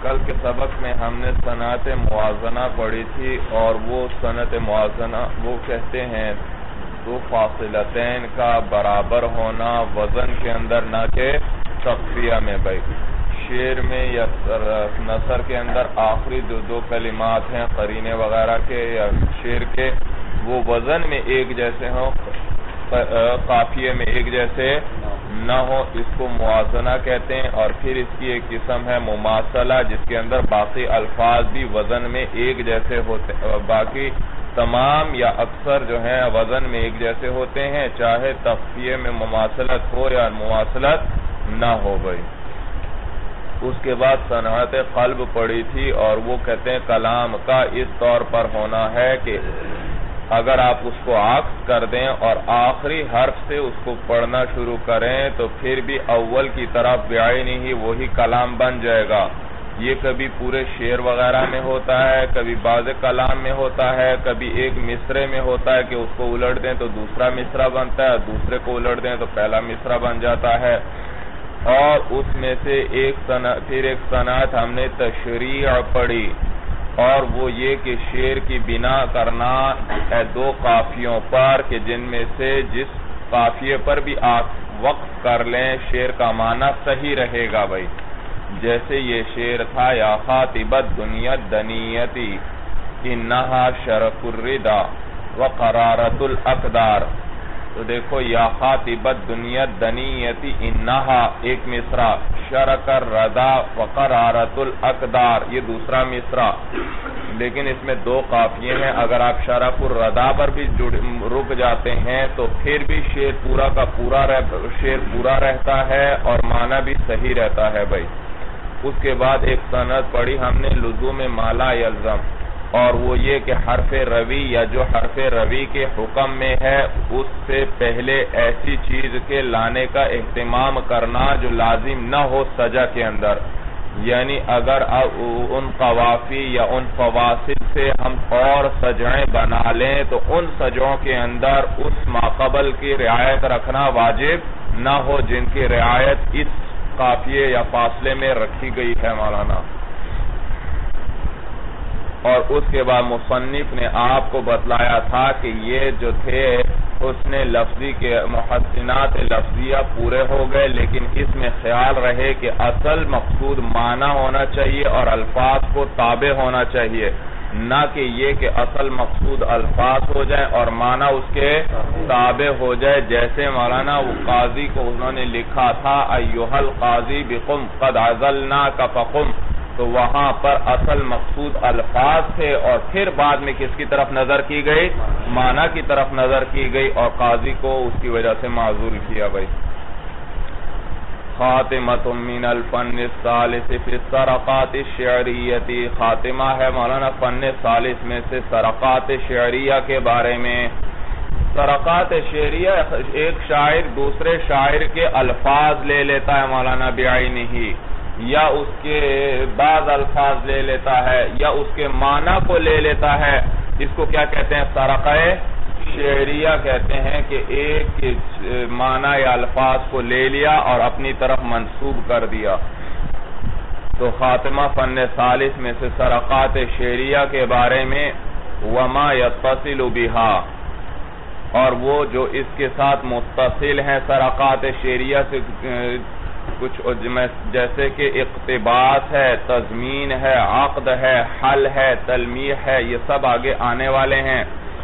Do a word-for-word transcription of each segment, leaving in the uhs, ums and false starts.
کل کے سبق میں ہم نے صنعت موازنہ پڑھی تھی، اور وہ صنعت موازنہ وہ کہتے ہیں دو فاصلتین کا برابر ہونا وزن کے اندر، نہ کہ تقفیہ میں۔ بھائی شعر میں یا نثر کے اندر آخری جو دو کلمات ہیں قرینے وغیرہ کے یا شعر کے، وہ وزن میں ایک جیسے ہوں، قافیے میں ایک جیسے نہ ہو، اس کو موازنہ کہتے ہیں۔ اور پھر اس کی ایک قسم ہے مماثلہ، جس کے اندر باقی الفاظ بھی وزن میں ایک جیسے ہوتے، باقی تمام یا اکثر جو ہیں وزن میں ایک جیسے ہوتے ہیں، چاہے تقفیے میں مماثلت ہو یا مماثلت نہ ہو۔ بھائی اس کے بعد صنعت قلب پڑھی تھی، اور وہ کہتے ہیں کلام کا اس طور پر ہونا ہے کہ اگر آپ اس کو عکس کر دیں اور آخری حرف سے اس کو پڑھنا شروع کریں تو پھر بھی اول کی طرف بعینہ ہی وہی کلام بن جائے گا۔ یہ کبھی پورے شعر وغیرہ میں ہوتا ہے، کبھی بعض کلام میں ہوتا ہے، کبھی ایک مصرے میں ہوتا ہے کہ اس کو الٹ دیں تو دوسرا مصرع بنتا ہے، دوسرے کو الٹ دیں تو پہلا مصرع بن جاتا ہے۔ اور اس میں سے ایک صنعت پھر ایک صنعت ہم نے تشریع پڑھی، اور وہ یہ کہ شعر کی بنا کرنا ہے دو قافیوں پر، کہ جن میں سے جس قافیے پر بھی آپ وقف کر لیں شعر کا معنی صحیح رہے گا۔ بھائی جیسے یہ شعر تھا یا خاطبت دنیا دنیتی انہا شرف الردا وقرارت الاقدار، تو دیکھو یا خاطبت دنیا دنیتی انہا ایک مصرع، شرک الردا وقرارت الاقدار یہ دوسرا مصرع، لیکن اس میں دو قافیے ہیں۔ اگر آپ شرف الردا پر بھی رک جاتے ہیں تو پھر بھی شعر پورا کا پورا شعر پورا رہتا ہے اور معنی بھی صحیح رہتا ہے۔ بھائی اس کے بعد ایک صنعت پڑھی ہم نے لزوم ما لا یلزم، اور وہ یہ کہ حرف روی یا جو حرف روی کے حکم میں ہے اس سے پہلے ایسی چیز کے لانے کا اہتمام کرنا جو لازم نہ ہو سجا کے اندر، یعنی اگر ان قوافی یا ان فواصل سے ہم اور سجائیں بنا لیں تو ان سجوں کے اندر اس ماقبل کی رعایت رکھنا واجب نہ ہو جن کی رعایت اس قافیے یا فاصلے میں رکھی گئی ہے مولانا۔ اور اس کے بعد مصنف نے آپ کو بتلایا تھا کہ یہ جو تھے حسن لفظی کے محسنات لفظیہ پورے ہو گئے، لیکن اس میں خیال رہے کہ اصل مقصود معنی ہونا چاہیے اور الفاظ کو تابع ہونا چاہیے، نہ کہ یہ کہ اصل مقصود الفاظ ہو جائیں اور معنی اس کے تابع ہو جائے۔ جیسے مولانا وہ قاضی کو انہوں نے لکھا تھا ایھا القاضی بقم قد عزلناک فقم، تو وہاں پر اصل مقصود الفاظ تھے اور پھر بعد میں کس کی طرف نظر کی گئی، معنی کی طرف نظر کی گئی، اور قاضی کو اس کی وجہ سے معذور کیا۔ بھائی خاتمۃ من الفن الثالث فی السرقات الشعریۃ، خاتمہ ہے مولانا فن ثالث میں سے سرقات شعریہ کے بارے میں۔ سرقات شعریہ ایک شاعر دوسرے شاعر کے الفاظ لے لیتا ہے مولانا بعینہ، یا اس کے بعض الفاظ لے لیتا ہے یا اس کے معنی کو لے لیتا ہے، اس کو کیا کہتے ہیں؟ سرقہ شعریہ کہتے ہیں، کہ ایک معنی یا الفاظ کو لے لیا اور اپنی طرف منسوب کر دیا۔ تو خاتمہ فن ثالث میں سے سرقات شعریہ کے بارے میں وما یتصل بہا، اور وہ جو اس کے ساتھ متصل ہیں سرقات شعریہ سے، کچھ جیسے کہ اقتباس ہے، تضمین ہے، عقد ہے، حل ہے، تلمیح ہے، یہ سب آگے آنے والے ہیں،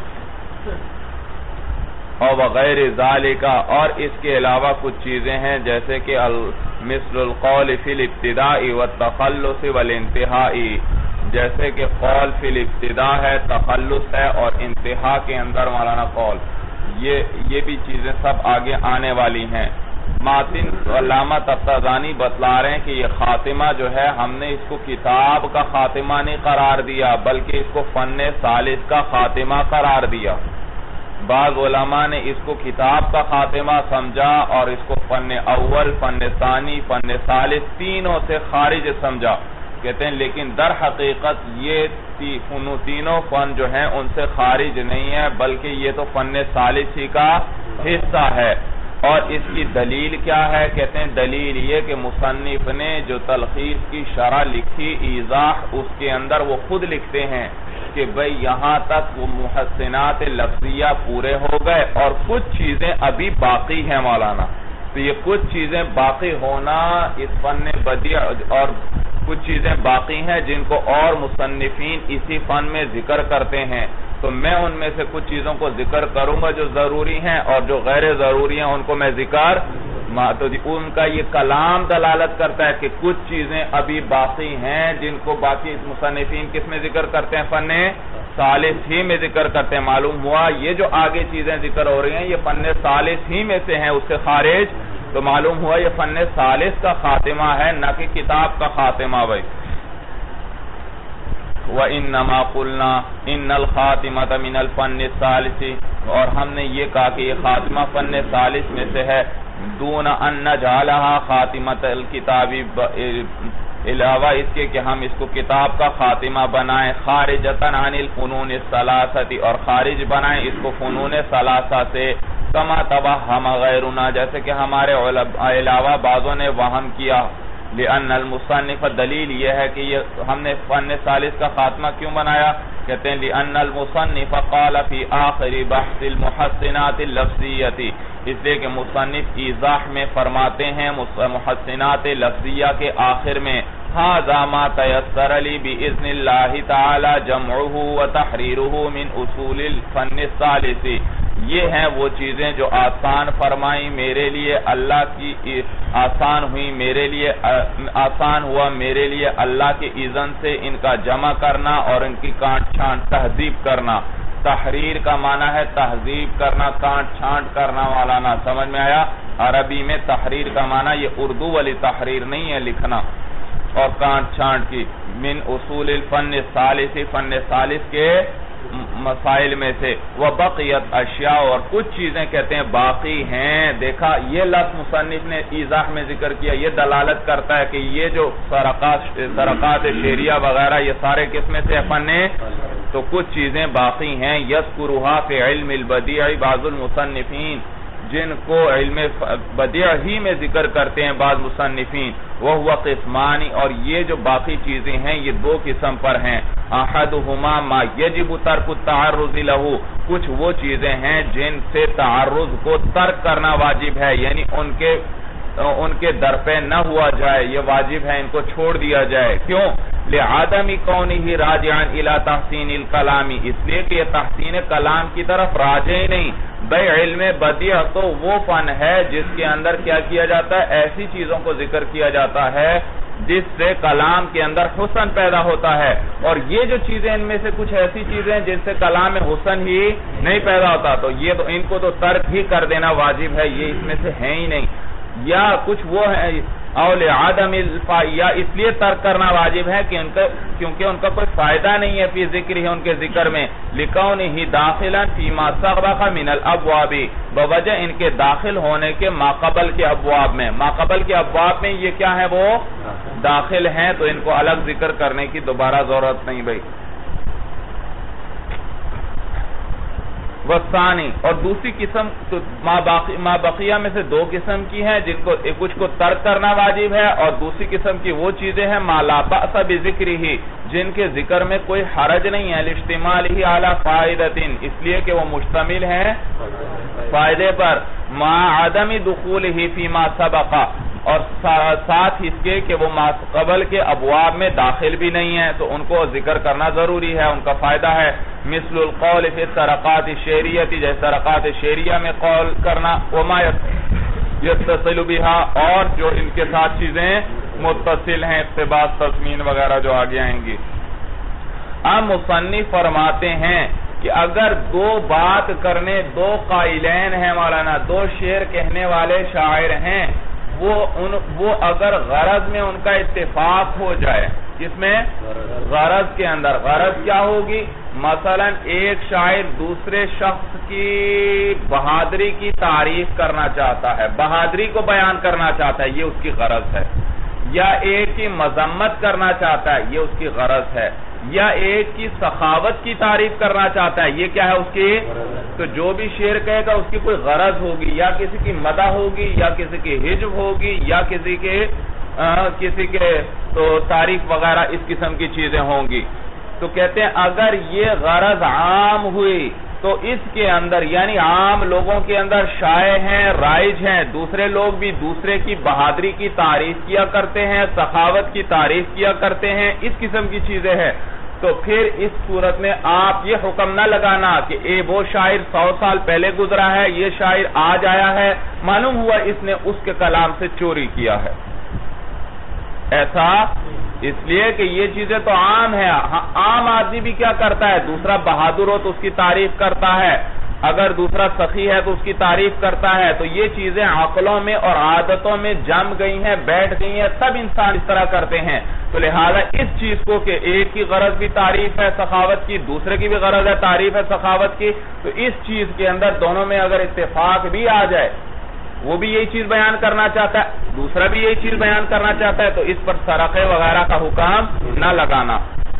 اور وغیر ذالک، اور اس کے علاوہ کچھ چیزیں ہیں جیسے کہ مثل القول فی الابتداء والتخلص والانتہاء، جیسے کہ قول فی الابتداء ہے، تخلص ہے، اور انتہا کے اندر مولانا قول، یہ یہ بھی چیزیں سب آگے آنے والی ہیں۔ ماتن علامہ تفتازانی بتلا رہے ہیں کہ یہ خاتمہ جو ہے ہم نے اس کو کتاب کا خاتمہ نہیں قرار دیا بلکہ اس کو فن ثالث کا خاتمہ قرار دیا۔ بعض علماء نے اس کو کتاب کا خاتمہ سمجھا اور اس کو فن اول، فن ثانی، فن ثالث تینوں سے خارج سمجھا، کہتے ہیں لیکن در حقیقت یہ تینوں فن جو ہیں ان سے خارج نہیں ہے بلکہ یہ تو فن ثالث ہی کا حصہ ہے۔ اور اس کی دلیل کیا ہے؟ کہتے ہیں دلیل یہ کہ مصنف نے جو تلخیص کی شرح لکھی ایضاح، اس کے اندر وہ خود لکھتے ہیں کہ بھئی یہاں تک وہ محسنات لفظیہ پورے ہو گئے اور کچھ چیزیں ابھی باقی ہیں مولانا. تو یہ کچھ چیزیں باقی ہونا اس فن بدیع اور کچھ چیزیں باقی ہیں جن کو اور مصنفین اسی فن میں ذکر کرتے ہیں. تو میں ان میں سے کچھ چیزوں کو ذکر کروں گا جو ضروری ہیں، اور جو غیر ضروری ہیں ان کو میں ذکر تو ان کا یہ کلام دلالت کرتا ہے کہ کچھ چیزیں ابھی باقی ہیں جن کو باقی مصنفین کس میں ذکر کرتے ہیں؟ فن ثالث ہی میں ذکر کرتے ہیں. معلوم ہوا یہ جو آگے چیزیں ذکر ہو رہی ہیں یہ فن ثالث ہی میں سے ہیں، اس سے خارج. تو معلوم ہوا یہ فن ثالث کا خاتمہ ہے، نہ کہ کتاب کا خاتمہ. بھائی وَإِنَّمَا قُلْنَا إِنَّ الْخَاتِمَةَ مِنَ الْفَنِّ الثَّالِثِ، اور ہم نے یہ کہا کہ یہ خاتمہ فن ثالث میں سے ہے. دون ان نجعلها خاتمۃ الکتاب، علاوہ اس کے کہ ہم اس کو کتاب کا خاتمہ بنائیں. خارجۃ عن الفنون الثلاثۃ، اور خارج بنائیں اس کو فنون ثلاثہ سے. کما توہم غیرنا، جیسے کہ ہمارے علاوہ بعضوں نے وہم کیا. لأن المصنف، دلیل یہ ہے کہ یہ ہم نے فن ثالث کا خاتمہ کیوں بنایا؟ کہتے ہیں لأن المصنف قال فی آخر بحث المحسنات اللفظیۃ، اس لئے کہ مصنف ایضاح میں فرماتے ہیں محسنات لفظیہ کے آخر میں ھذا ما تیسر لی بإذن اللہ تعالی جمعہ وتحریرہ من اصول الفن الثالث، یہ ہیں وہ چیزیں جو آسان فرمائی میرے لیے اللہ کی آسان ہوئی میرے لیے آسان ہوا میرے لیے اللہ کے اذن سے ان کا جمع کرنا اور ان کی کانٹ چھانٹ تہذیب کرنا. تحریر کا معنی ہے تہذیب کرنا، کانٹ چھانٹ کرنا. مولانا سمجھ میں آیا؟ عربی میں تحریر کا معنی یہ اردو والی تحریر نہیں ہے لکھنا اور کانٹ چھانٹ کی. من اصول الفن الثالث، فن ثالث کے مسائل میں سے. وَبَقِيَتْ اشیاء، اور کچھ چیزیں کہتے ہیں باقی ہیں. دیکھا یہ لفظ مصنف نے ایضاح میں ذکر کیا، یہ دلالت کرتا ہے کہ یہ جو سرقات شعریہ وغیرہ یہ سارے کس میں سے فن، تو کچھ چیزیں باقی ہیں. یذکرھا فی علم البدیع بعض المصنفین، جن کو علم بدیع ہی میں ذکر کرتے ہیں بعض مصنفین. وَهُوَ قِسْمَانِ، اور یہ جو باقی چیزیں ہیں یہ دو قسم پر ہیں. احدہما ما یجب ترک التعرض لہ، کچھ وہ چیزیں ہیں جن سے تعرض کو ترک کرنا واجب ہے، یعنی ان کے ان کے در پہ نہ ہوا جائے، یہ واجب ہے ان کو چھوڑ دیا جائے. کیوں؟ لعدم کونہ راجعا الی تحسین الکلام، اس لیے کہ یہ تحسین کلام کی طرف راجع ہی نہیں. بھئی علم بدیع تو وہ فن ہے جس کے اندر کیا کیا جاتا ہے؟ ایسی چیزوں کو ذکر کیا جاتا ہے جس سے کلام کے اندر حسن پیدا ہوتا ہے. اور یہ جو چیزیں ان میں سے کچھ ایسی چیزیں ہیں جن سے کلام میں حسن ہی نہیں پیدا ہوتا، تو یہ تو ان کو تو ترک ہی کر دینا واجب ہے، یہ اس میں سے ہے ہی نہیں. یا کچھ وہ ہے اول عدم الفا، یا اس لیے ترک کرنا واجب ہے کہ ان کا کیونکہ ان کا کوئی فائدہ نہیں ہے فی ذکر ہی، ان کے ذکر میں. لکونہ داخلا فیما سبق من الابواب، بوجہ ان کے داخل ہونے کے ماقبل کے ابواب میں. ماقبل کے ابواب میں یہ کیا ہے؟ وہ داخل ہیں، تو ان کو الگ ذکر کرنے کی دوبارہ ضرورت نہیں. بھائی وثانی، اور دوسری قسم تو ما بقیہ میں سے دو قسم کی ہیں جن کو کچھ کو ترک کرنا واجب ہے، اور دوسری قسم کی وہ چیزیں ہیں ما لا بأس بذکرہ، جن کے ذکر میں کوئی حرج نہیں ہے. لاجتماعہ علی فائدۃ، اس لیے کہ وہ مشتمل ہیں فائدے پر. مع عدم دخولہ فیما سبق، اور ساتھ اس کے کہ وہ قبل کے ابواب میں داخل بھی نہیں ہیں، تو ان کو ذکر کرنا ضروری ہے، ان کا فائدہ ہے. مثل القول فی السرقات الشعریہ، جیسے سرقات شعریہ میں قول کرنا. وما یتصل بہا، اور جو ان کے ساتھ چیزیں متصل ہیں، اقتباس تضمین وغیرہ جو آگے آئیں گی. اب مصنف فرماتے ہیں کہ اگر دو بات کرنے دو قائلین ہیں مولانا، دو شعر کہنے والے شاعر ہیں، وہ ان وہ اگر غرض میں ان کا اتفاق ہو جائے، کس میں؟ غرض کے اندر. غرض کیا ہوگی؟ مثلا ایک شاعر دوسرے شخص کی بہادری کی تعریف کرنا چاہتا ہے، بہادری کو بیان کرنا چاہتا ہے، یہ اس کی غرض ہے. یا ایک کی مذمت کرنا چاہتا ہے، یہ اس کی غرض ہے. یا ایک کی سخاوت کی تعریف کرنا چاہتا ہے، یہ کیا ہے؟ اس کی تو جو بھی شعر کہے گا اس کی کوئی غرض ہوگی، یا کسی کی مدح ہوگی، یا کسی کی حجب ہوگی، یا کسی کے کسی کے تو تعریف وغیرہ اس قسم کی چیزیں ہوں گی. تو کہتے ہیں اگر یہ غرض عام ہوئی تو اس کے اندر یعنی عام لوگوں کے اندر شائع ہیں، رائج ہیں، دوسرے لوگ بھی دوسرے کی بہادری کی تعریف کیا کرتے ہیں، سخاوت کی تعریف کیا کرتے ہیں، اس قسم کی چیزیں ہیں، تو پھر اس صورت میں آپ یہ حکم نہ لگانا کہ اے وہ شاعر سو سال پہلے گزرا ہے، یہ شاعر آج آیا ہے، معلوم ہوا اس نے اس کے کلام سے چوری کیا ہے. ایسا اس لیے کہ یہ چیزیں تو عام ہیں. عام آدمی بھی کیا کرتا ہے، دوسرا بہادر ہو تو اس کی تعریف کرتا ہے، اگر دوسرا سخی ہے تو اس کی تعریف کرتا ہے. تو یہ چیزیں عقلوں میں اور عادتوں میں جم گئی ہیں، بیٹھ گئی ہیں، سب انسان اس طرح کرتے ہیں. تو لہذا اس چیز کو کہ ایک کی غرض بھی تعریف ہے سخاوت کی، دوسرے کی بھی غرض ہے تعریف ہے سخاوت کی، تو اس چیز کے اندر دونوں میں اگر اتفاق بھی آ جائے، وہ بھی یہی چیز بیان کرنا چاہتا ہے، دوسرا بھی یہی چیز بیان کرنا چاہتا ہے، تو اس پر سرقے وغیرہ کا حکم نہ لگانا.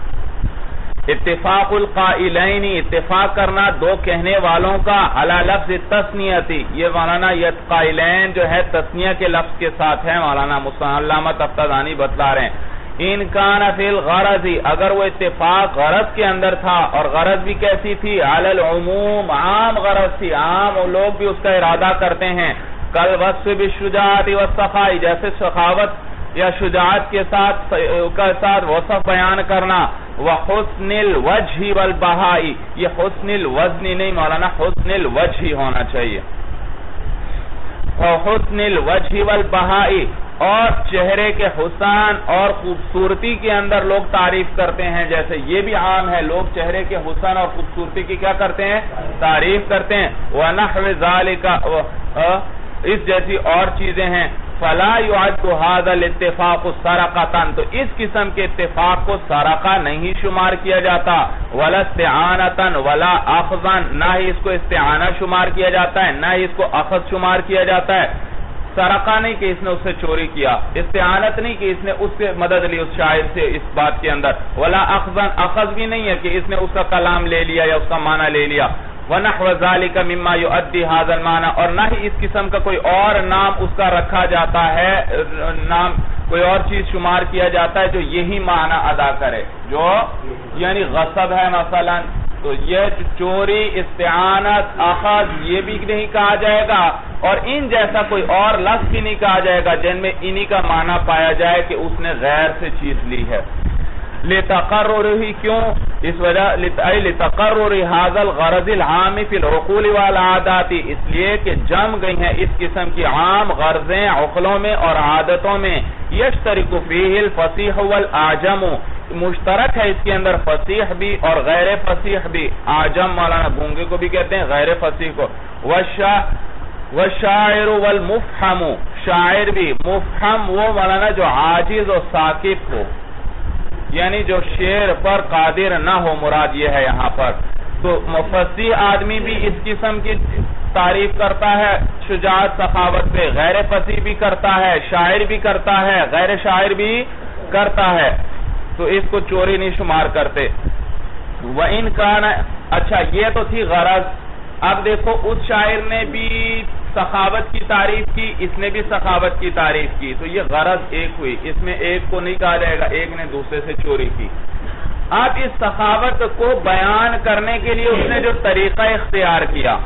اتفاق القائلین، اتفاق کرنا دو کہنے والوں کا، علی لفظ تثنیتی، یہ مولانا یہ قائلین جو ہے تثنیہ کے لفظ کے ساتھ ہے، مولانا علامہ تفتزانی بتلا رہے ہیں. ان کان فی الغرض، اگر وہ اتفاق غرض کے اندر تھا، اور غرض بھی کیسی تھی، علی العموم، عام غرض تھی، عام لوگ بھی اس کا ارادہ کرتے ہیں. کل وصف بالشجاعت والسخاء، جیسے سخاوت یا شجاعت کے ساتھ کا ساتھ وصف بیان کرنا. وحسن الوجہ والبہاء، یہ حسن الوزن نہیں مولانا، حسن الوجہ ہونا چاہیے. وحسن الوجہ والبہاء، اور چہرے کے حسن اور خوبصورتی کے اندر لوگ تعریف کرتے ہیں، جیسے یہ بھی عام ہے، لوگ چہرے کے حسن اور خوبصورتی کی کیا کرتے ہیں، تعریف کرتے ہیں. وَنَحْوِ ذَلِكَ، اس جیسی اور چیزیں ہیں. فَلَا يُعَدُّ هَذَا الْاتِّفَاقُ سَرَقَةً، تو اس قسم کے اتفاق کو سرقہ نہیں شمار کیا جاتا. وَلَا اسْتِعَانَةً وَلَا أَخْذًا، نہ ہی اس کو استعانہ شمار کیا جاتا ہے، نہ ہی اس کو اخذ شمار کیا جاتا ہے. سرقہ نہیں کہ اس نے اس سے چوری کیا، استعانت نہیں کہ اس نے اس سے مدد لی اس شاعر سے اس بات کے اندر. وَلَا أَخْذًا، اخذ بھی نہیں ہے کہ اس نے اس کا کلام لے لیا یا اس کا معنی لے لیا. وَنَحْوَ ذَلِكَ مِمَّا يُؤَدِّي هَذَا الْمَعْنَى، اور نہ ہی اس قسم کا کوئی اور نام اس کا رکھا جاتا ہے، نام کوئی اور چیز شمار کیا جاتا ہے جو یہی معنی ادا کرے، جو یعنی غصب ہے مثلا، تو یہ چوری، استعانت، اخذ یہ بھی نہیں کہا جائے گا، اور ان جیسا کوئی اور لفظ بھی نہیں کہا جائے گا جن میں انہی کا معنی پایا جائے کہ اس نے غیر سے چیز لی ہے. لِتَقَرُّرِهِ، کیوں؟ اس وجہ لِتَقَرُّرِ هَذَا الْغَرَضِ الْعَامِ فِي الْعُقُولِ وَالْعَادَاتِ، اس لیے کہ جم گئی ہیں اس قسم کی عام غرضیں عقلوں میں اور عادتوں میں. يَشْتَرِكُ فِيهِ الْفَصِيحُ وَالْأَعْجَمُ، مشترک ہے اس کے اندر فصیح بھی اور غیر فصیح بھی. عاجم مولانا گونگے کو بھی کہتے ہیں، غیر فصیح کو. وَالشَّاعِرُ وَالْمُفْحَمُ، شاعر بھی. مفحم وہ مولانا جو عاجز اور ساکت ہو، یعنی جو شعر پر قادر نہ ہو، مراد یہ ہے یہاں پر. تو مفصیح آدمی بھی اس قسم کی تعریف کرتا ہے شجاعت سخاوت پہ، غیر فصیح بھی کرتا ہے، شاعر بھی کرتا ہے، غیر شاعر بھی کرتا ہے، تو اس کو چوری نہیں شمار کرتے. وَإِنْ كَانَ، اچھا یہ تو تھی غرض. اب دیکھو اس شاعر نے بھی سخاوت کی تعریف کی، اس نے بھی سخاوت کی تعریف کی، تو یہ غرض ایک ہوئی، اس میں ایک کو نہیں کہا جائے گا ایک نے دوسرے سے چوری کی. اب اس سخاوت کو بیان کرنے کے لیے اس نے جو طریقہ اختیار کیا،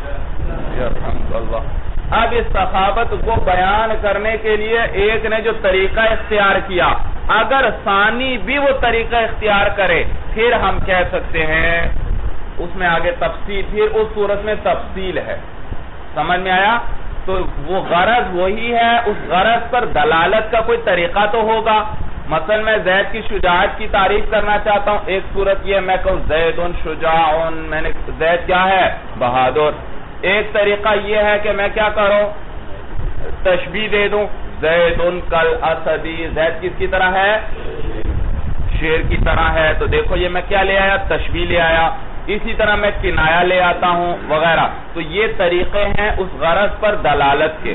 اب اس سخاوت کو بیان کرنے کے لیے ایک نے جو طریقہ اختیار کیا، اگر ثانی بھی وہ طریقہ اختیار کرے پھر ہم کہہ سکتے ہیں اس میں آگے تفصیل، پھر اس صورت میں تفصیل ہے. سمجھ میں آیا؟ تو وہ غرض وہی ہے، اس غرض پر دلالت کا کوئی طریقہ تو ہوگا. مثلا میں زید کی شجاعت کی تعریف کرنا چاہتا ہوں، ایک صورت یہ میں کہوں زید شجاع، میں نے زید کیا ہے، بہادر. ایک طریقہ یہ ہے کہ میں کیا کروں، تشبیہ دے دوں، زید کل اسدی، زید کس کی طرح ہے، شیر کی طرح ہے. تو دیکھو یہ میں کیا لے آیا، تشبیہ لے آیا. اسی طرح میں کنایہ لے آتا ہوں وغیرہ. تو یہ طریقے ہیں اس غرض پر دلالت کے.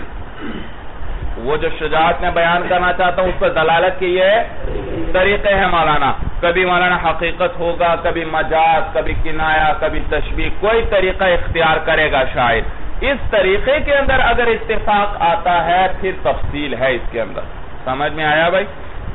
وہ جو شجاعت میں بیان کرنا چاہتا ہوں اس پر دلالت کے یہ طریقے ہیں مولانا. کبھی مولانا حقیقت ہوگا، کبھی مجاز، کبھی کنایا، کبھی تشبیہ، کوئی طریقہ اختیار کرے گا شاعر. اس طریقے کے اندر اگر اتفاق آتا ہے پھر تفصیل ہے اس کے اندر. سمجھ میں آیا بھائی؟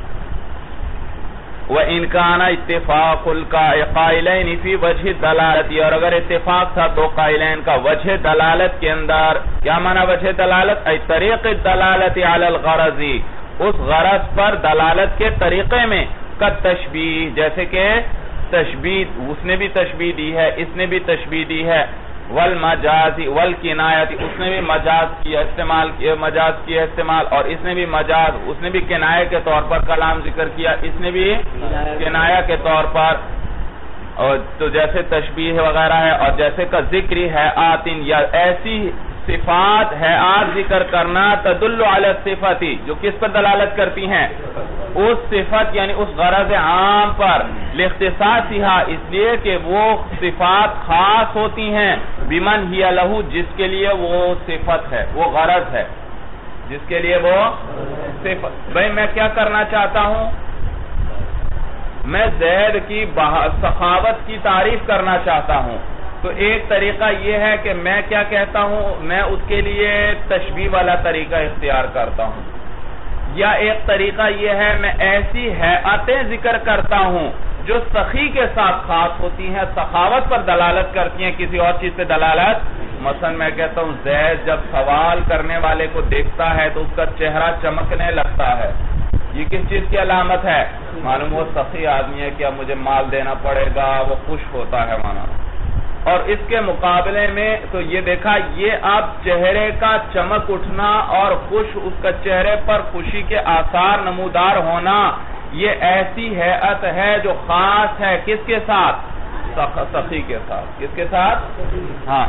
وَإِنْ كَانَ اتفاق القائلین فی وجہ دلالت، اور اگر اتفاق تھا دو قائلین کا وجہ دلالت کے اندر. کیا معنی وجہ دلالت؟ ای طریق دلالت علی الغرض، اس غرض پر دلالت کے طریقے میں. کالتشبیہ، جیسے کہ تشبیہ، اس نے بھی تشبیہ دی ہے، اس نے بھی تشبیہ دی ہے. والمجاز والکنایت، اس نے بھی مجاز کیا استعمال کیا، مجاز کیا استعمال، اور اس نے بھی مجاز، اس نے بھی کنایہ کے طور پر کلام ذکر کیا، اس نے بھی کنایہ کے طور پر. اور تو جیسے تشبیہ وغیرہ ہے، اور جیسے کا ذکر ہے آتن، یا ایسی صفات ہے آج ذکر کرنا تدل علی الصفاتی، جو کس پر دلالت کرتی ہیں؟ اس صفت یعنی اس غرض عام پر. لاختصاصھا، اس لیے کہ وہ صفات خاص ہوتی ہیں. بمن ہی لہو، جس کے لیے وہ صفت ہے، وہ غرض ہے، جس کے لیے وہ صفت. بھئی میں کیا کرنا چاہتا ہوں؟ میں زید کی سخاوت کی تعریف کرنا چاہتا ہوں. تو ایک طریقہ یہ ہے کہ میں کیا کہتا ہوں، میں اس کے لیے تشبیہ والا طریقہ اختیار کرتا ہوں. یا ایک طریقہ یہ ہے میں ایسی حیاتیں ذکر کرتا ہوں جو سخی کے ساتھ خاص ہوتی ہیں، سخاوت پر دلالت کرتی ہیں، کسی اور چیز پہ دلالت. مثلا میں کہتا ہوں زید جب سوال کرنے والے کو دیکھتا ہے تو اس کا چہرہ چمکنے لگتا ہے. یہ کس چیز کی علامت ہے؟ معلوم وہ سخی آدمی ہے، کیا مجھے مال دینا پڑے گا، وہ خوش ہوتا ہے مانا. اور اس کے مقابلے میں تو یہ دیکھا، یہ اب چہرے کا چمک اٹھنا اور خوش، اس کا چہرے پر خوشی کے آثار نمودار ہونا، یہ ایسی حیات ہے جو خاص ہے کس کے ساتھ؟ سخی کے ساتھ. کس کے ساتھ؟ ہاں.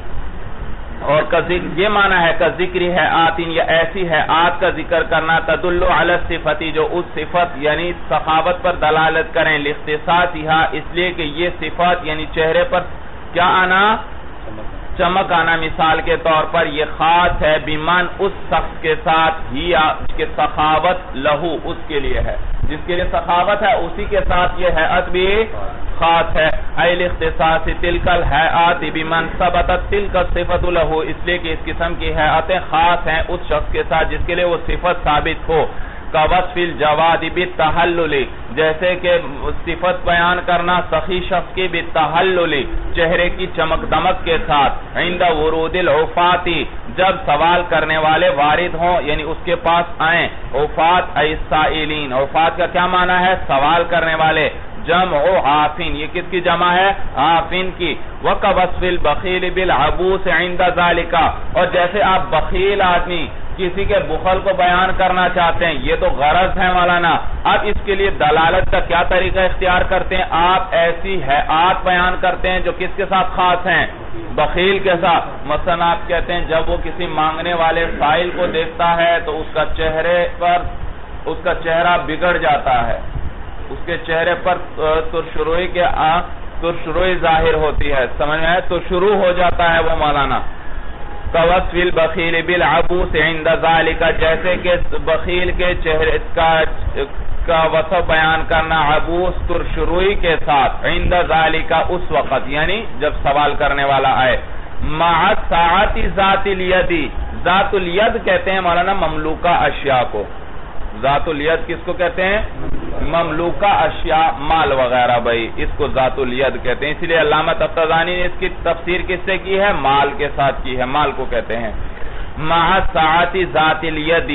اور یہ معنی ہے کا ذکر ہے آتین، یا ایسی ہے آت کا ذکر کرنا تدل علی الصفتی، جو اس صفت یعنی سخاوت پر دلالت کریں. لاختصاصھا، اس لیے کہ یہ صفت یعنی چہرے پر کیا آنا؟ چمک آنا. مثال کے طور پر یہ خاص ہے بمن، اس شخص کے ساتھ ہی کہ سخاوت لہو، اس کے لیے ہے، جس کے لیے سخاوت ہے اسی کے ساتھ یہ حیات بھی خاص ہے. ایل اختصاص تلک الحیات بمن ثبتت تلک الصفت لہو، اس لیے کہ اس قسم کی حیاتیں خاص ہیں اس شخص کے ساتھ جس کے لیے وہ صفت ثابت ہو. کَوَصْفِ الْجَوَادِ بِالتَّحَلُّلِ، جیسے کہ صفت بیان کرنا سخی شخص کی بالتحلل، چہرے کی چمک دمک کے ساتھ. عند ورود العفات، جب سوال کرنے والے وارد ہوں یعنی اس کے پاس آئیں. عفات ای السائلین، عفات کا کیا معنی ہے؟ سوال کرنے والے. جمع عافن، یہ کس کی جمع ہے؟ عافن کی. وَكَوَصْفِ الْبَخِيلِ بِالْعَبُوسِ عِنْدَ ذَلِكَ، اور جیسے آپ بخیل آدمی کسی کے بخل کو بیان کرنا چاہتے ہیں، یہ تو غرض ہے مولانا. اب اس کے لیے دلالت کا کیا طریقہ اختیار کرتے ہیں؟ آپ ایسی حیات بیان کرتے ہیں جو کس کے ساتھ خاص ہیں؟ بخیل کے ساتھ. مثلا آپ کہتے ہیں جب وہ کسی مانگنے والے سائل کو دیکھتا ہے تو اس کا چہرے پر اس کا چہرہ بگڑ جاتا ہے، اس کے چہرے پر ترشروئی کے ترشروئی ظاہر ہوتی ہے. سمجھ میں آئے؟ تو شروع ہو جاتا ہے وہ مولانا. کَوَصْفِ الْبَخِيلِ بِالْعَبُوسِ عِنْدَ ذَلِكَ، جیسے کہ بخیل کے چہرے کا کا وصف بیان کرنا عبوس ترشروئی کے ساتھ. عند ذالک، اس وقت یعنی جب سوال کرنے والا آئے. مع ساعت ذات الید، ذات الید کہتے ہیں مولانا مملوکہ اشیاء کو. ذات الید کس کو کہتے ہیں؟ مملوکہ اشیاء، مال وغیرہ. بھائی اس کو ذات الید کہتے ہیں. اسی لیے علامہ تفتزانی نے اس کی تفسیر کس سے کی ہے؟ مال کے ساتھ کی ہے، مال کو کہتے ہیں. مع ساعت ذات الید،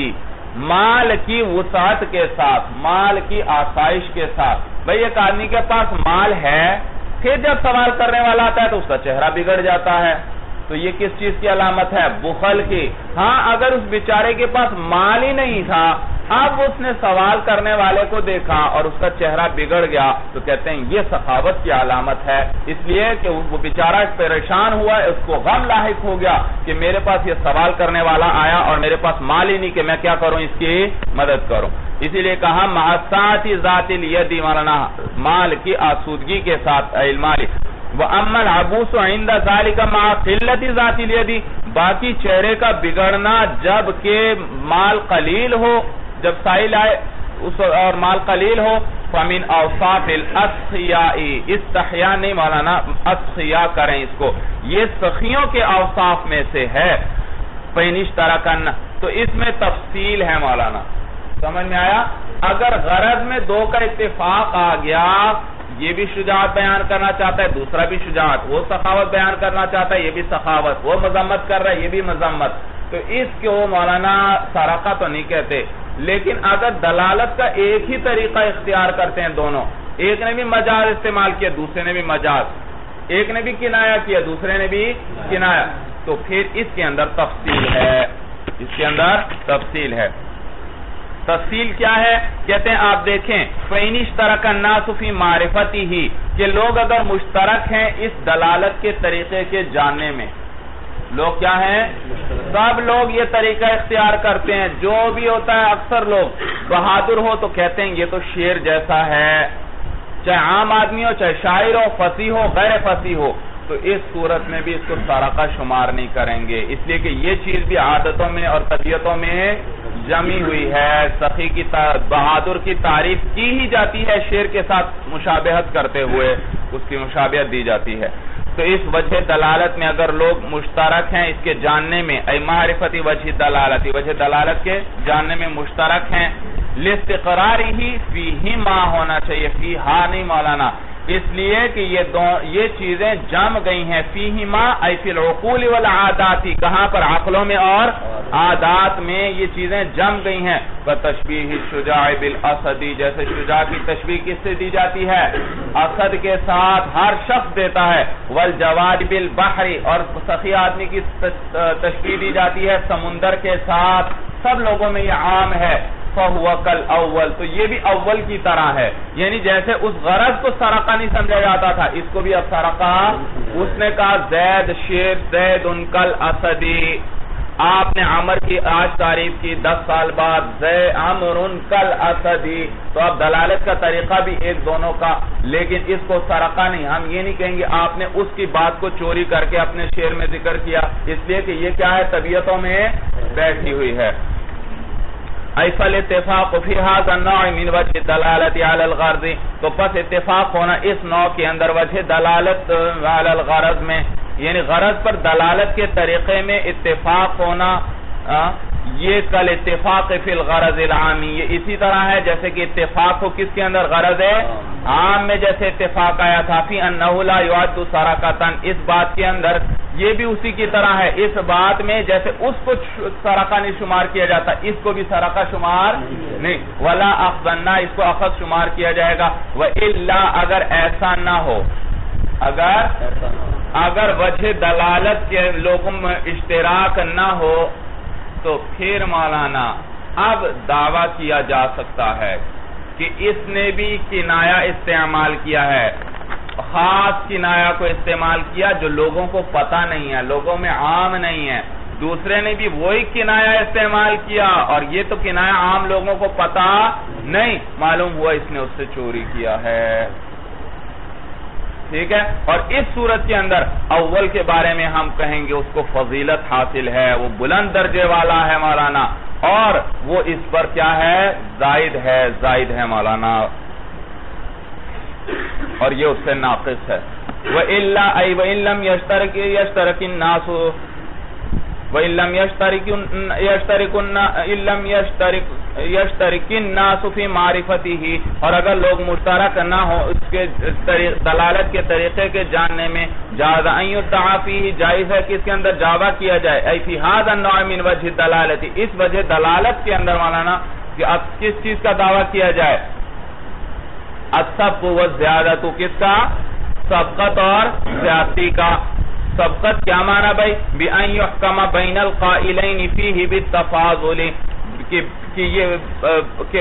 مال کی وسعت کے ساتھ، مال کی آسائش کے ساتھ. بھئی ایک آدمی کے پاس مال ہے، پھر جب سوال کرنے والا آتا ہے تو اس کا چہرہ بگڑ جاتا ہے. تو یہ کس چیز کی علامت ہے؟ بخل کی. ہاں اگر اس بیچارے کے پاس مال ہی نہیں تھا، اب اس نے سوال کرنے والے کو دیکھا اور اس کا چہرہ بگڑ گیا تو کہتے ہیں یہ سخاوت کی علامت ہے. اس لیے کہ وہ بیچارہ پریشان ہوا، اس کو غم لاحق ہو گیا کہ میرے پاس یہ سوال کرنے والا آیا اور میرے پاس مال ہی نہیں کہ میں کیا کروں، اس کی مدد کروں. اسی لیے کہا مع ساعت ذات الید، مولانا مال کی آسودگی کے ساتھ المال. وَأَمَّا الْعَبُوسُ عِنْدَ ذَلِكَ مَعَ قِلَّةِ ذَاتِ الْيَدِ، باقی چہرے کا بگڑنا جب کہ مال قلیل ہو، جب سائل آئے اور مال قلیل ہو. فمن اوصاف الاسخیاء، استحیا نہیں مولانا، اسخیا کریں اس کو، یہ سخیوں کے اوصاف میں سے ہے۔ فَإِنِ اشْتَرَكَ، تو اس میں تفصیل ہے مولانا، سمجھ میں آیا؟ اگر غرض میں دو کا اتفاق آ گیا، یہ بھی شجاعت بیان کرنا چاہتا ہے، دوسرا بھی شجاعت، وہ سخاوت بیان کرنا چاہتا ہے، یہ بھی سخاوت، وہ مذمت کر رہا ہے، یہ بھی مذمت، تو اس کو مولانا سرقہ تو نہیں کہتے۔ لیکن اگر دلالت کا ایک ہی طریقہ اختیار کرتے ہیں دونوں، ایک نے بھی مجاز استعمال کیا، دوسرے نے بھی مجاز، ایک نے بھی کنایا کیا، دوسرے نے بھی کنایا، تو پھر اس کے اندر تفصیل ہے، اس کے اندر تفصیل ہے۔ تفصیل کیا ہے؟ کہتے ہیں آپ دیکھیں فَإِنِ اشْتَرَكَ النَّاسُ فِي مَعْرِفَتِهِ، کہ لوگ اگر مشترک ہیں اس دلالت کے طریقے کے جاننے میں، لوگ کیا ہیں؟ سب لوگ یہ طریقہ اختیار کرتے ہیں، جو بھی ہوتا ہے اکثر لوگ بہادر ہو تو کہتے ہیں یہ تو شعر جیسا ہے، چاہے عام آدمی ہو، چاہے شاعر ہو، فصیح ہو، غیر فصیح ہو، تو اس صورت میں بھی اس کو سرقہ شمار نہیں کریں گے، اس لیے کہ یہ چیز بھی عادتوں میں اور طبیعتوں میں جمی ہوئی ہے۔ سخی کی بہادر کی تعریف کی ہی جاتی ہے، شعر کے ساتھ مشابہت کرتے ہوئے اس کی مشابہت دی جاتی ہے۔ تو اس وجہ دلالت میں اگر لوگ مشترک ہیں اس کے جاننے میں، ای معرفتی وجہ دلالتی، وجہ دلالت کے جاننے میں مشترک ہیں، لاستقرارہ فیہ ما ہونا چاہیے، فیہا نہیں مولانا، اس لیے کہ یہ دو یہ چیزیں جم گئی ہیں، فیہ ما ای فی العقول والعادات، کہاں پر؟ عقلوں میں اور عادات میں یہ چیزیں جم گئی ہیں۔ بتشبیہ الشجاع بالاسد، جیسے شجاع کی تشبیہ کس سے دی جاتی ہے؟ اسد کے ساتھ، ہر شخص دیتا ہے۔ والجواد بالبحر، اور سخی آدمی کی تشبیہ دی جاتی ہے سمندر کے ساتھ، سب لوگوں میں یہ عام ہے۔ فَهُوَ كَالْأَوَّلِ، تو یہ بھی اول کی طرح ہے، یعنی جیسے اس غرض کو سرقہ نہیں سمجھا جاتا تھا، اس کو بھی اب سرقہ، اس نے کہا زید شیر، زید ان کل اسدی، آپ نے عمر کی آج تعریف کی، دس سال بعد زید عمر ان کل اسدی، تو اب دلالت کا طریقہ بھی ایک دونوں کا، لیکن اس کو سرقہ نہیں، ہم یہ نہیں کہیں گے آپ نے اس کی بات کو چوری کر کے اپنے شعر میں ذکر کیا، اس لیے کہ یہ کیا ہے؟ طبیعتوں میں بیٹھی ہوئی ہے۔ ایفل اتفاق فی هذا النوع من وجہ دلالت علی الغرض، تو پس اتفاق ہونا اس نوع کے اندر وجہ دلالت علی الغرض میں، یعنی غرض پر دلالت کے طریقے میں اتفاق ہونا، یہ کل اتفاق فی الغرض العامی، یہ اسی طرح ہے جیسے کہ اتفاق ہو کس کے اندر؟ غرض عام میں جیسے اتفاق آیا تھا، فی انہ لا یعد سرقۃ، اس بات کے اندر یہ بھی اسی کی طرح ہے، اس بات میں جیسے اس کو سرقہ نہیں شمار کیا جاتا، اس کو بھی سرقہ شمار نہیں، ولا اخذن، اس کو اخذ شمار کیا جائے گا، وَإِلَّا، اگر ایسا نہ ہو، اگر اگر وجہ دلالت کے لوگوں میں اشتراک نہ ہو تو پھر مولانا اب دعویٰ کیا جا سکتا ہے کہ اس نے بھی کنایا استعمال کیا ہے، خاص کنایا کو استعمال کیا جو لوگوں کو پتہ نہیں ہے، لوگوں میں عام نہیں ہے، دوسرے نے بھی وہی کنایا استعمال کیا اور یہ تو کنایا عام لوگوں کو پتہ نہیں، معلوم ہوا اس نے اس سے چوری کیا ہے، ٹھیک ہے۔ اور اس صورت کے اندر اول کے بارے میں ہم کہیں گے اس کو فضیلت حاصل ہے، وہ بلند درجے والا ہے مولانا، اور وہ اس پر کیا ہے؟ زائد ہے، زائد ہے مولانا، اور یہ اس سے ناقص ہے۔ وَإِلَّا أَيْ وَإِن لَمْ يَشْتَرِكِ يَشْتَرِكِ النَّاسُ وَإِن لَمْ يَشْتَرِكِ يَشْتَرِكِ النَّاسُ فِي مَعْرِفَتِهِ، اور اگر لوگ مشترک نہ ہو اس کے دلالت کے طریقے کے جاننے میں، جاز ان يدعى فيه، جائز ہے کہ اس کے اندر دعویٰ کیا جائے، اي في هذا النوع من وجه الدلالة، اس وجہ دلالت کے اندر مولانا کہ اب کس چیز کا دعویٰ کیا جائے؟ السبق والزیادت، کس کا؟ سبقت اور زیادتی کا۔ سبقت کیا معنی بھائی؟ بِأَن يُحْكَمَ بَيْنَ الْقَائِلَيْنِ فِيهِ بِالتَّفَاضُلِ، کہ یہ کہ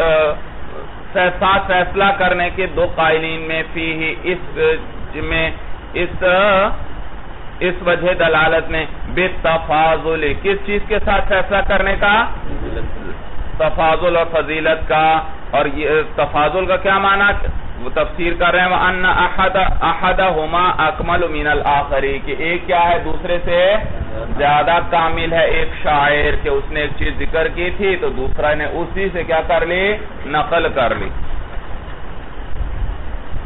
ساتھ فیصلہ کرنے کے دو قائلین میں فیہ، اس میں اس اس وجہ دلالت میں بالتفاضل، کس چیز کے ساتھ فیصلہ کرنے کا؟ تفاضل اور فضیلت کا۔ اور یہ تفاضل کا کیا معنی؟ وہ تفسیر کر رہے ہیں وَأَنَّ أَحَدَ أَحَدَهُمَا أَكْمَلُ مِنَ الْآخَرِ، کہ ایک کیا ہے؟ دوسرے سے زیادہ کامل ہے، ایک شاعر کہ اس نے ایک چیز ذکر کی تھی تو دوسرا نے اسی سے کیا کر لی؟ نقل کر لی۔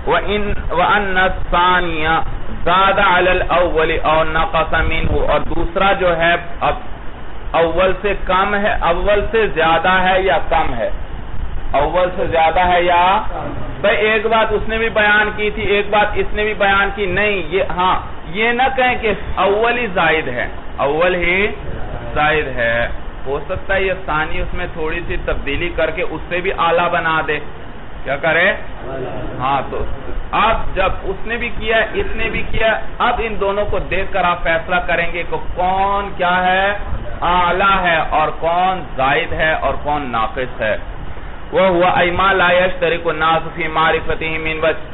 وَأَنَّ الثَّانِيَ زَادَ عَلَى الْأَوَّلِ أَوْ نَقَصَ مِنْهُ، اور دوسرا جو ہے اب اول سے کم ہے، اول سے زیادہ ہے یا کم ہے، اول سے زیادہ ہے یا بھئی ایک بات اس نے بھی بیان کی تھی، ایک بات اس نے بھی بیان کی، نہیں یہ ہاں یہ نہ کہیں کہ اول ہی زائد ہے، اول ہی زائد ہے، ہو سکتا ہے یہ ثانی اس میں تھوڑی سی تبدیلی کر کے اس سے بھی اعلیٰ بنا دے، کیا کرے؟ ہاں تو اب جب اس نے بھی کیا اس نے بھی کیا، اب ان دونوں کو دیکھ کر آپ فیصلہ کریں گے کہ کون کیا ہے، اعلیٰ ہے اور کون زائد ہے اور کون ناقص ہے۔ وَهُوَ أَيْ مَا لَا يَشْتَرِكُ النَّاسُ فِي مَعْرِفَتِهِ مِنْ وَجْهٍ۔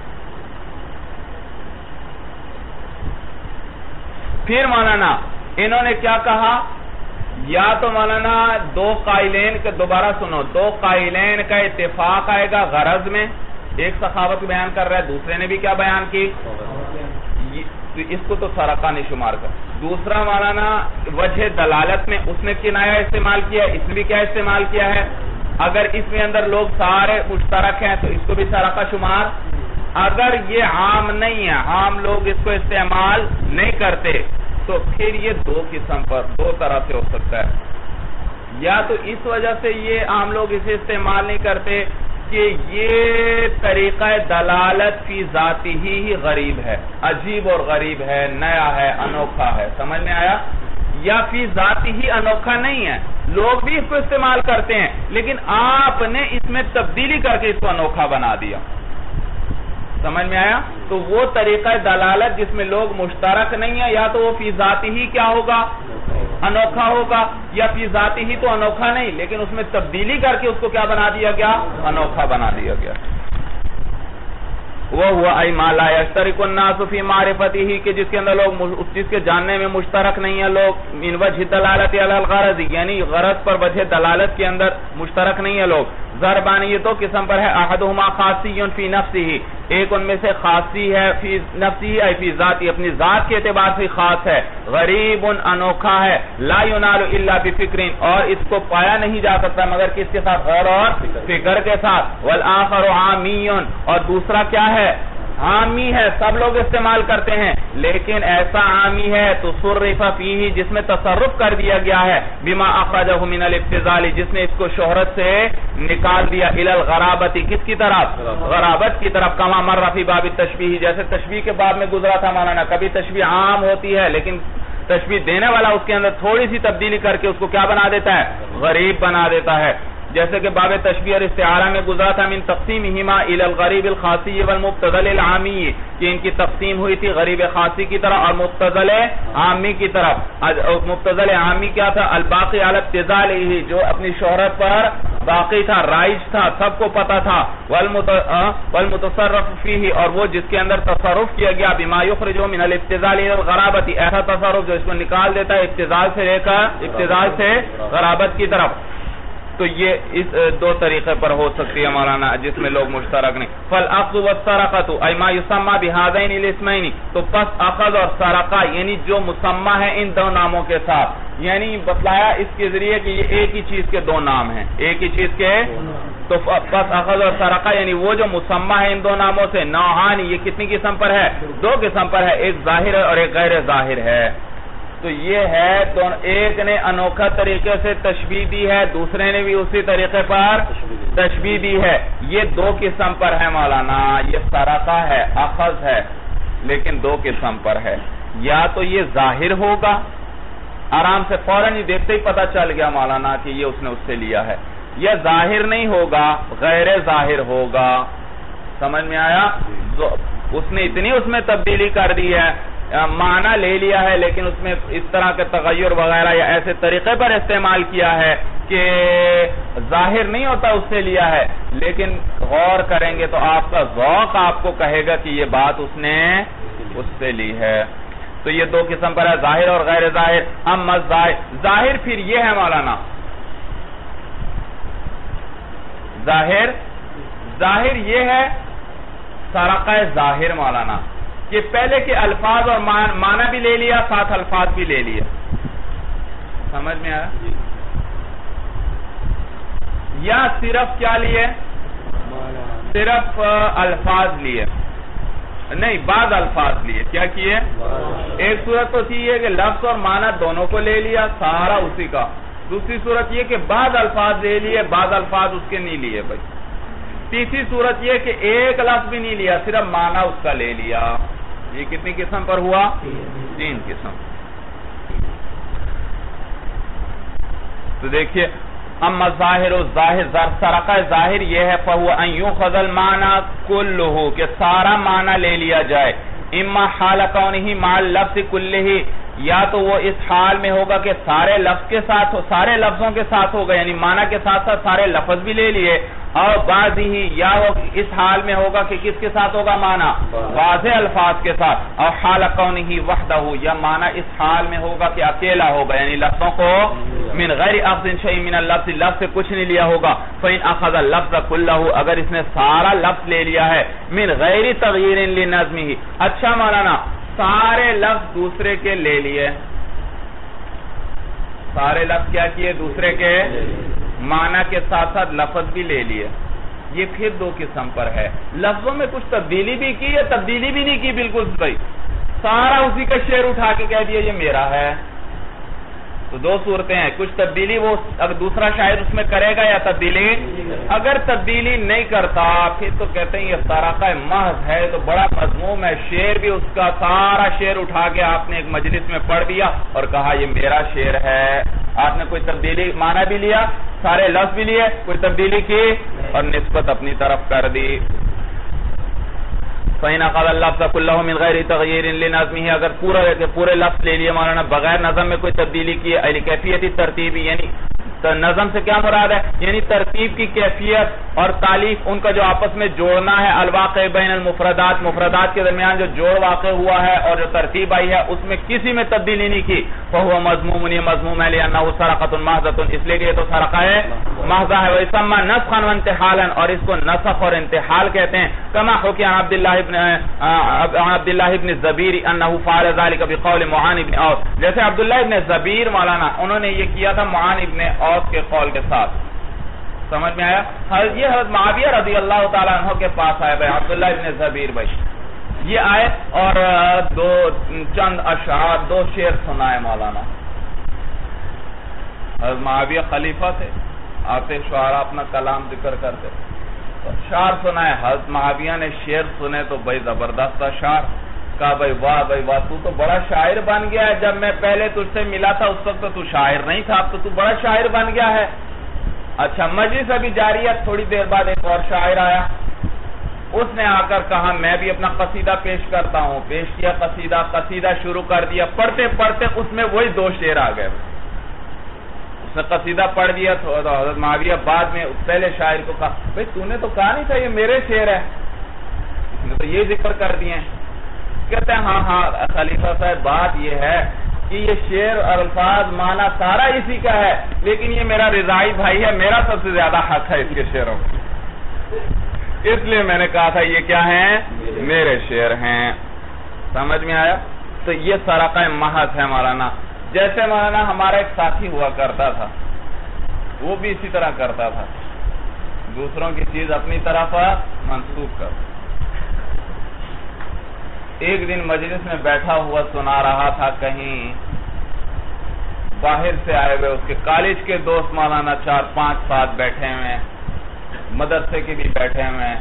پھر مولانا انہوں نے کیا کہا، یا تو مولانا دو قائلین کا، دوبارہ سنو، دو قائلین کا اتفاق آئے گا غرض میں، ایک سخاوت بیان کر رہا ہے، دوسرے نے بھی کیا بیان کی، اس کو تو سرقہ نہیں شمار کر۔ دوسرا مولانا وجہ دلالت میں اس نے کنایہ استعمال کیا ہے، اس نے بھی کیا استعمال کیا ہے، اگر اس میں اندر لوگ سارے مشترک ہیں تو اس کو بھی سرقہ شمار، اگر یہ عام نہیں ہے، عام لوگ اس کو استعمال نہیں کرتے تو پھر یہ دو قسم پر دو طرح سے ہو سکتا ہے، یا تو اس وجہ سے یہ عام لوگ اسے استعمال نہیں کرتے کہ یہ طریقہ دلالت فی ذاتی ہی غریب ہے، عجیب اور غریب ہے، نیا ہے، انوکھا ہے، سمجھ میں آیا، یا فی ذاتی ہی انوکھا نہیں ہے، لوگ بھی اس کو استعمال کرتے ہیں لیکن آپ نے اس میں تبدیلی کر کے اس کو انوکھا بنا دیا، سمجھ میں آیا، تو وہ طریقہ دلالت جس میں لوگ مشترک نہیں ہے، یا تو وہ فی ذاتی ہی کیا ہوگا، انوکھا ہوگا، یا فی ذاتی ہی تو انوکھا نہیں لیکن اس میں تبدیلی کر کے اس کو کیا بنا دیا گیا، انوکھا بنا دیا گیا۔ وَهُوَ أَيْ مَا لَا يَشْتَرِكُ النَّاسُ فِي مَعْرِفَتِهِ، کہ جس کے اندر لوگ اس چیز کے جاننے میں مشترک نہیں ہیں لوگ، من وجہ دلالت علی الغرض، یعنی غرض پر وجہ دلالت کے اندر مشترک نہیں ہیں لوگ۔ ضربان یہ دو قسم پر ہے، احدہما خاصی فی نفسہ، ایک ان میں سے خاصی ہے فی نفسہ ای فی ذاتی، اپنی ذات کے اعتبار سے خاص ہے، غریب انوکھا ہے، لا ینال الا بفکر، اور اس کو پایا نہیں جا سکتا مگر کس کے ساتھ، غور اور فکر کے ساتھ، والآخر عامی، اور دوسرا کیا ہے، عامی ہے، سب لوگ استعمال کرتے ہیں لیکن ایسا عامی ہے تو صرف فیہ، جس میں تصرف کر دیا گیا ہے، بما اخرجہ من الابتذال، جس نے اس کو شہرت سے نکال دیا، الی الغرابت، کس کی طرف، غرابت کی طرف، کما مر فی باب التشبیہ، جیسے تشبیہ کے باب میں گزرا تھا مولانا، کبھی تشبیہ عام ہوتی ہے لیکن تشبیہ دینے والا اس کے اندر تھوڑی سی تبدیلی کر کے اس کو کیا بنا دیتا ہے، غریب بنا دیتا ہے، جیسے کہ باب تشبیہ اور استعارہ میں گزرا تھا، من تقسیمہما الی الغریب الخاصی والمبتذل العامی، کہ ان کی تقسیم ہوئی تھی غریب خاصی کی طرف اور مبتذل عامی کی طرف۔ مبتذل عامی کیا تھا، الباقی علی ابتذالہ، جو اپنی شہرت پر باقی تھا، رائج تھا، سب کو پتا تھا، والمتصرف فیہ، اور وہ جس کے اندر تصرف کیا گیا، بما یخرجہ من الابتذال الی الغرابت، ایسا تصرف جو اس کو نکال دیتا ہے ابتذال سے لے کر ابتذال سے غرابت کی طرف۔ تو یہ اس دو طریقے پر ہو سکتی ہے مولانا جس میں لوگ مشترک نہیں۔ فالاخذ والسرقۃ ای ما یسمى بهذین الاسمین، تو پس اخذ اور سرقہ یعنی جو مسمى ہے ان دو ناموں کے ساتھ، یعنی بتلایا اس کے ذریعے کہ یہ ایک ہی چیز کے دو نام ہیں، ایک ہی چیز کے، تو پس اخذ اور سرقہ یعنی وہ جو مسمى ہے ان دو ناموں سے، نوعان، یہ کتنی قسم پر ہے، دو قسم پر ہے، ایک ظاہر ہے اور ایک غیر ظاہر ہے۔ تو یہ ہے، ایک نے انوکھا طریقے سے تشبیہ دی ہے، دوسرے نے بھی اسی طریقے پر تشبیہ دی ہے، یہ دو قسم پر ہے مولانا، یہ سرقہ ہے، اخذ ہے، لیکن دو قسم پر ہے، یا تو یہ ظاہر ہوگا، آرام سے فوراً ہی دیکھتے ہی پتا چل گیا مولانا کہ یہ اس نے اس سے لیا ہے، یا ظاہر نہیں ہوگا، غیر ظاہر ہوگا، سمجھ میں آیا، اس نے اتنی اس میں تبدیلی کر دی ہے، معنی لے لیا ہے لیکن اس میں اس طرح کے تغیر وغیرہ یا ایسے طریقے پر استعمال کیا ہے کہ ظاہر نہیں ہوتا اس سے لیا ہے، لیکن غور کریں گے تو آپ کا ذوق آپ کو کہے گا کہ یہ بات اس نے اس سے لی ہے۔ تو یہ دو قسم پر ہے، ظاہر اور غیر ظاہر۔ اما ظاہر پھر یہ ہے مولانا، ظاہر ظاہر یہ ہے سرقہ ظاہر مولانا، کہ پہلے کے الفاظ اور معنی بھی لے لیا، ساتھ الفاظ بھی لے لیا، سمجھ میں آیا، یا صرف کیا لیے، صرف الفاظ لیے، نہیں بعض الفاظ لیے. کیا کیے؟ ایک صورت تو تھی یہ کہ لفظ اور معنی دونوں کو لے لیا سارا اسی کا. دوسری صورت یہ کہ بعض الفاظ لے لیے بعض الفاظ اس کے نہیں لیے بھائی. تیسری صورت یہ کہ ایک لفظ بھی نہیں لیا صرف معنی اس کا لے لیا. یہ کتنی قسم پر ہوا؟ تین قسم. تو دیکھیے اما ظاہر و ظاہر سرقہ ظاہر یہ ہے فہو ان یؤخذ المعنی کلہ کہ سارا معنی لے لیا جائے. اما حال کونہ مع اللفظ کلہ یا تو وہ اس حال میں ہوگا کہ سارے لفظ کے ساتھ سارے لفظوں کے ساتھ ہوگا یعنی معنی کے ساتھ ساتھ سارے لفظ بھی لے لیے. اور بعض ہی یا وہ اس حال میں ہوگا کہ کس کے ساتھ ہوگا معنی واضح الفاظ کے ساتھ. اور حال کونہ وحدہ یا معنی اس حال میں ہوگا کہ اکیلا ہوگا یعنی لفظوں کو من غیر اخذ شیء من اللفظ لفظ سے کچھ نہیں لیا ہوگا. فإن اخذ اللفظ کلہ اگر اس نے سارا لفظ لے لیا ہے من غیر تغییر لنظمہ. اچھا مولانا سارے لفظ دوسرے کے لے لیے سارے لفظ کیا کیے دوسرے کے معنی کے ساتھ ساتھ لفظ بھی لے لیے. یہ پھر دو قسم پر ہے. لفظوں میں کچھ تبدیلی بھی کی یا تبدیلی بھی نہیں کی بالکل صحیح سارا اسی کا شعر اٹھا کے کہہ دیا یہ میرا ہے. تو دو صورتیں ہیں کچھ تبدیلی وہ اگر دوسرا شاعر اس میں کرے گا یا تبدیلی اگر تبدیلی نہیں کرتا پھر تو کہتے ہیں یہ سرقہ محض ہے. تو بڑا مضموم ہے شعر بھی اس کا سارا شعر اٹھا کے آپ نے ایک مجلس میں پڑھ دیا اور کہا یہ میرا شعر ہے. آپ نے کوئی تبدیلی معنی بھی لیا سارے لفظ بھی لیے کوئی تبدیلی کی اور نسبت اپنی طرف کر دی. فإن أخذ اللفظ كله من غير تغيير لنظمه اگر پورا پورے لفظ لے لیے مولانا بغیر نظم میں کوئی تبدیلی کی ہے کیفیت ترتیبی یعنی نظم سے کیا مراد ہے یعنی ترتیب کی کیفیت اور تالیف ان کا جو آپس میں جوڑنا ہے الواقع بین المفردات مفردات کے درمیان جو جوڑ واقع ہوا ہے اور جو ترتیب آئی ہے اس میں کسی میں تبدیلی نہیں کی. فهو مضموم یہ مضموم ہے لأنه سرقة محضة اس لیے کہ یہ تو سرقہ ہے محضہ ہے. ويسمى نسخا وانتحالا اور اس کو نسخ اور انتحال کہتے ہیں. كما حكي عن عبد الله ابن عبد الله ابن الزبير انه فعل ذلك بقول معان ابن اوس جیسے عبداللہ ابن زبیر مولانا انہوں نے یہ کیا تھا معان ابن اوس کے قول کے ساتھ. سمجھ میں آیا؟ یہ حضرت معاویہ رضی اللہ تعالیٰ عنہ کے پاس آئے بھائی عبداللہ ابن زبیر بھائی یہ آئے اور دو چند اشعار دو شعر سنائے مولانا. حضرت معاویہ خلیفہ تھے آتے شعراء اپنا کلام ذکر کرتے شعر سنائے. حضرت معاویہ نے شعر سنے تو بھائی زبردست اشعار کہا بھائی واہ بھائی واہ تو تو بڑا شاعر بن گیا ہے. جب میں پہلے تجھ سے ملا تھا اس وقت تو شاعر نہیں تھا اب تو تو بڑا شاعر بن گیا ہے. اچھا مجلس ابھی جاری ہے تھوڑی دیر بعد ایک اور شاعر آیا اس نے آ کر کہا میں بھی اپنا قصیدہ پیش کرتا ہوں. پیش کیا قصیدہ قصیدہ شروع کر دیا پڑھتے پڑھتے اس میں وہی دو شعر آ گئے. اس نے قصیدہ پڑھ دیا تو حضرت معاویہ بعد میں پہلے شاعر کو کہا بھئی تو نے تو کہا نہیں تھا یہ میرے شعر ہے اس نے تو یہ ذکر کر دیے. کہتے ہیں ہاں ہاں خلیفہ صاحب بات یہ ہے کہ یہ شعر اور الفاظ معنی سارا اسی کا ہے لیکن یہ میرا رضائی بھائی ہے میرا سب سے زیادہ حق ہے اس کے شعروں اس لیے میں نے کہا تھا یہ کیا ہیں میرے شعر ہیں. سمجھ میں آیا؟ تو یہ سرقہ محض ہے مولانا. جیسے مولانا ہمارا ایک ساتھی ہوا کرتا تھا وہ بھی اسی طرح کرتا تھا دوسروں کی چیز اپنی طرف منسوب کر. ایک دن مجلس میں بیٹھا ہوا سنا رہا تھا کہیں باہر سے آئے ہوئے اس کے کالج کے دوست مولانا چار پانچ ساتھ بیٹھے ہوئے مدرسے کے بھی بیٹھے ہوئے.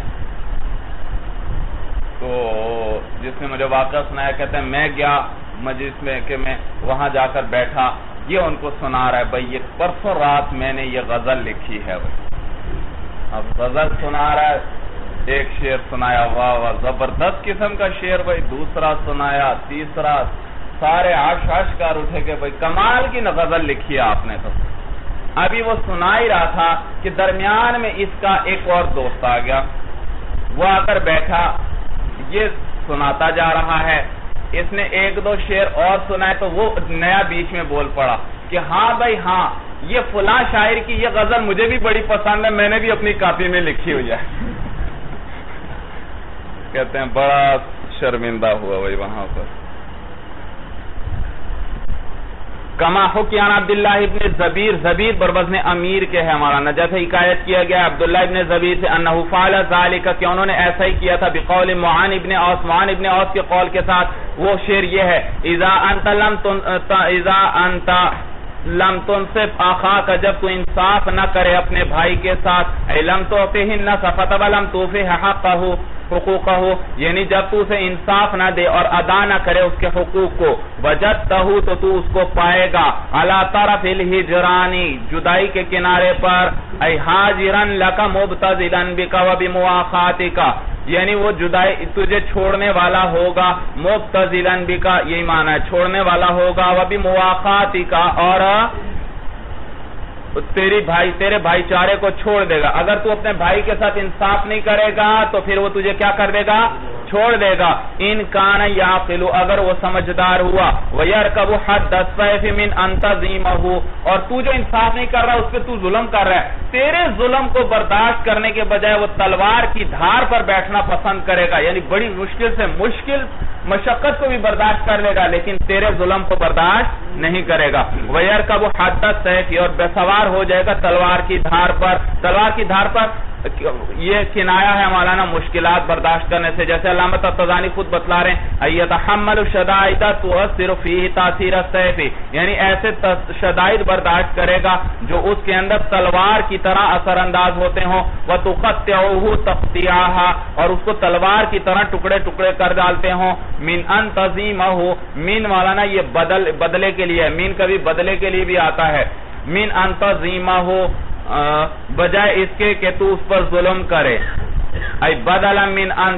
تو جس نے مجھے واقعہ سنایا کہتے ہیں میں گیا مجلس میں کہ میں وہاں جا کر بیٹھا یہ ان کو سنا رہا ہے بھائی یہ پرسوں رات میں نے یہ غزل لکھی ہے بھائی. اب غزل سنا رہا ہے ایک شعر سنایا واہ واہ زبردست قسم کا شعر بھائی دوسرا سنایا تیسرا سارے آش آش کار اٹھے کہ بھائی کمال کی غزل لکھی ہے آپ نے. تو ابھی وہ سنا ہی رہا تھا کہ درمیان میں اس کا ایک اور دوست آ گیا وہ آ کر بیٹھا یہ سناتا جا رہا ہے اس نے ایک دو شعر اور سنائے تو وہ نیا بیچ میں بول پڑا کہ ہاں بھائی ہاں یہ فلاں شاعر کی یہ غزل مجھے بھی بڑی پسند ہے میں نے بھی اپنی کاپی میں لکھی ہوئی ہے. کہتے ہیں بڑا شرمندہ ہوا بھائی وہاں پر. کما حکی عن عبداللہ ابن زبیر، زبیر بروزن امیر کے ہے مولانا، جیسے حکایت کیا گیا عبداللہ ابن زبیر سے انہو فعل ذالک کہ انہوں نے ایسا ہی کیا تھا بقول معان ابن اوس، معان ابن اوس کے قول کے ساتھ. وہ شعر یہ ہے اذا انت لم اذا انت لم تنصف آخاک، جب تو انصاف نہ کرے اپنے بھائی کے ساتھ، اے لم تعطیہ النصف ولم توفی حقہ حقوقہ، یعنی جب تو اسے انصاف نہ دے اور ادا نہ کرے اس کے حقوق کو، وجدتہ تو تو اس کو پائے گا علی طرف الہجرانی، جدائی کے کنارے پر، اے حاجرن لک مبتذلا بک و بمواخاتک، یعنی وہ جدائی تجھے چھوڑنے والا ہوگا، مبتذلا بک یہی معنی ہے چھوڑنے والا ہوگا، و بمواخاتک اور تیری بھائی تیرے بھائی چارے کو چھوڑ دے گا. اگر تو اپنے بھائی کے ساتھ انصاف نہیں کرے گا تو پھر وہ تجھے کیا کر دے گا؟ چھوڑ دے گا. ان کان یعقل، اگر وہ سمجھدار ہوا، ویرکب حد السیف من انتظیمہ، اور تو جو انصاف نہیں کر رہا اس پہ تو ظلم کر رہا ہے، تیرے ظلم کو برداشت کرنے کے بجائے وہ تلوار کی دھار پر بیٹھنا پسند کرے گا، یعنی بڑی مشکل سے مشکل مشقت کو بھی برداشت کر لے گا لیکن تیرے ظلم کو برداشت نہیں کرے گا. ویرکب حد السیف، اور بے سوار ہو جائے گا تلوار کی دھار پر. تلوار کی دھار پر یہ کنایا ہے مولانا مشکلات برداشت کرنے سے، جیسے علامہ طباطبانی خود بتلا رہے ہیں ایتحمل الشدائد تؤثر فیہ تاثیر السیف، یعنی ایسے شدائد برداشت کرے گا جو اس کے اندر تلوار کی طرح اثر انداز ہوتے ہوں، وتقطعہ تقطیعہ، اور اس کو تلوار کی طرح ٹکڑے ٹکڑے کر ڈالتے ہوں. من انتظیمہ، من مولانا یہ بدل بدلے کے لیے، من کبھی بدلے کے لیے بھی آتا ہے. من انتظیمہ بجائے اس کے کہ تو اس پر ظلم کرے، ای بدلا من ان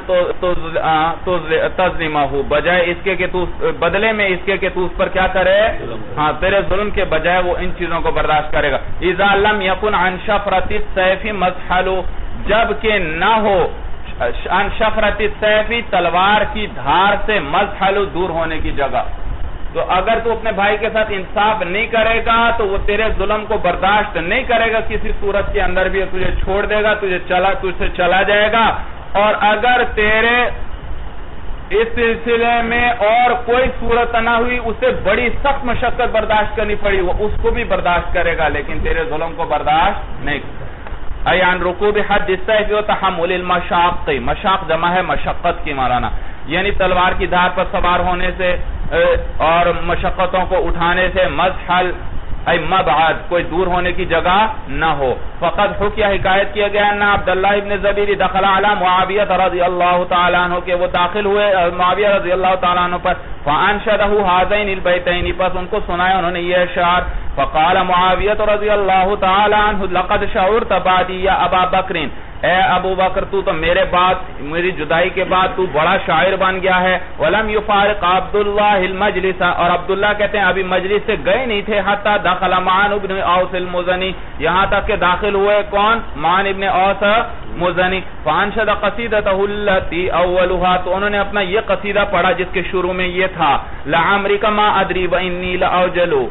تظلمہ، بجائے اس کے کہ تو بدلے میں اس کے کہ تو اس پر کیا کرے، ہاں تیرے ظلم کے بجائے وہ ان چیزوں کو برداشت کرے گا. اذا لم یکن عن شفرۃ السیف مزحل، جب کہ نہ ہو عن شفرۃ السیف تلوار کی دھار سے مزحل دور ہونے کی جگہ. تو اگر تو اپنے بھائی کے ساتھ انصاف نہیں کرے گا تو وہ تیرے ظلم کو برداشت نہیں کرے گا کسی صورت کے اندر بھی، تجھے چھوڑ دے گا، تجھے چلا تجھ سے چلا جائے گا. اور اگر تیرے اس سلسلے میں اور کوئی صورت نہ ہوئی، اسے بڑی سخت مشقت برداشت کرنی پڑی، وہ اس کو بھی برداشت کرے گا لیکن تیرے ظلم کو برداشت نہیں. ایان رکوب حد السیف و تحمل المشاق، مشاق جمع ہے مشقت کی مولانا، یعنی تلوار کی دھار پر سوار ہونے سے اور مشقتوں کو اٹھانے سے، مزحل ای مبعد کوئی دور ہونے کی جگہ نہ ہو. فقط حکیہ حکایت کیا گیا نا عبداللہ ابن زبیر دخل علی معاویہ رضی اللہ تعالیٰ عنہ کہ وہ داخل ہوئے معاویہ رضی اللہ تعالیٰ عنہ پر، فانشدہ ہذین البیتین، پس ان کو سنایا انہوں نے یہ اشعار. فقال معاویہ رضی اللہ تعالیٰ عنہ لقد شعرت بعدی یا ابا بکر، اے ابو بکر تو تو میرے بعد میری جدائی کے بعد تو بڑا شاعر بن گیا ہے. ولم یفارق عبداللہ المجلس، اور عبداللہ کہتے ہیں ابھی مجلس سے گئے نہیں تھے، حتی دخل معان ابن اوس المزنی، یہاں تک کہ داخل ہوئے کون؟ معان ابن اوس مزنی. فانشد قصیدتہ التی اولها، تو انہوں نے اپنا یہ قصیدہ پڑھا جس کے شروع میں یہ تھا لعمرک ما ادری وانی لاوجلو،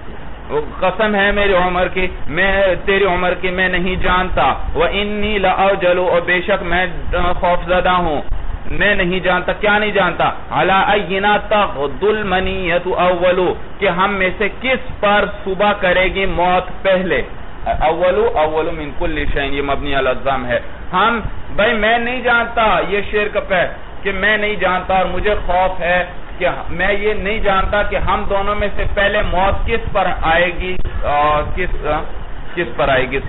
قسم ہے میری عمر کی، میں تیری عمر کی میں نہیں جانتا، وَإِنِّي لَأَوْجَلُ، اور بے شک میں خوف زدہ ہوں، میں نہیں جانتا. کیا نہیں جانتا؟ عَلَىٰ أَيِّنَا تَغْدُ الْمَنِيَّةُ أَوَّلُ، کہ ہم میں سے کس پر صبح کرے گی موت پہلے. اولو اولو من کل شیء، یہ مبنی علی الضم ہے. ہم بھائی میں نہیں جانتا، یہ شعر کب ہے کہ میں نہیں جانتا اور مجھے خوف ہے کہ میں یہ نہیں جانتا کہ ہم دونوں میں سے پہلے موت کس پر آئے گی اور کس کس پر آئے گی،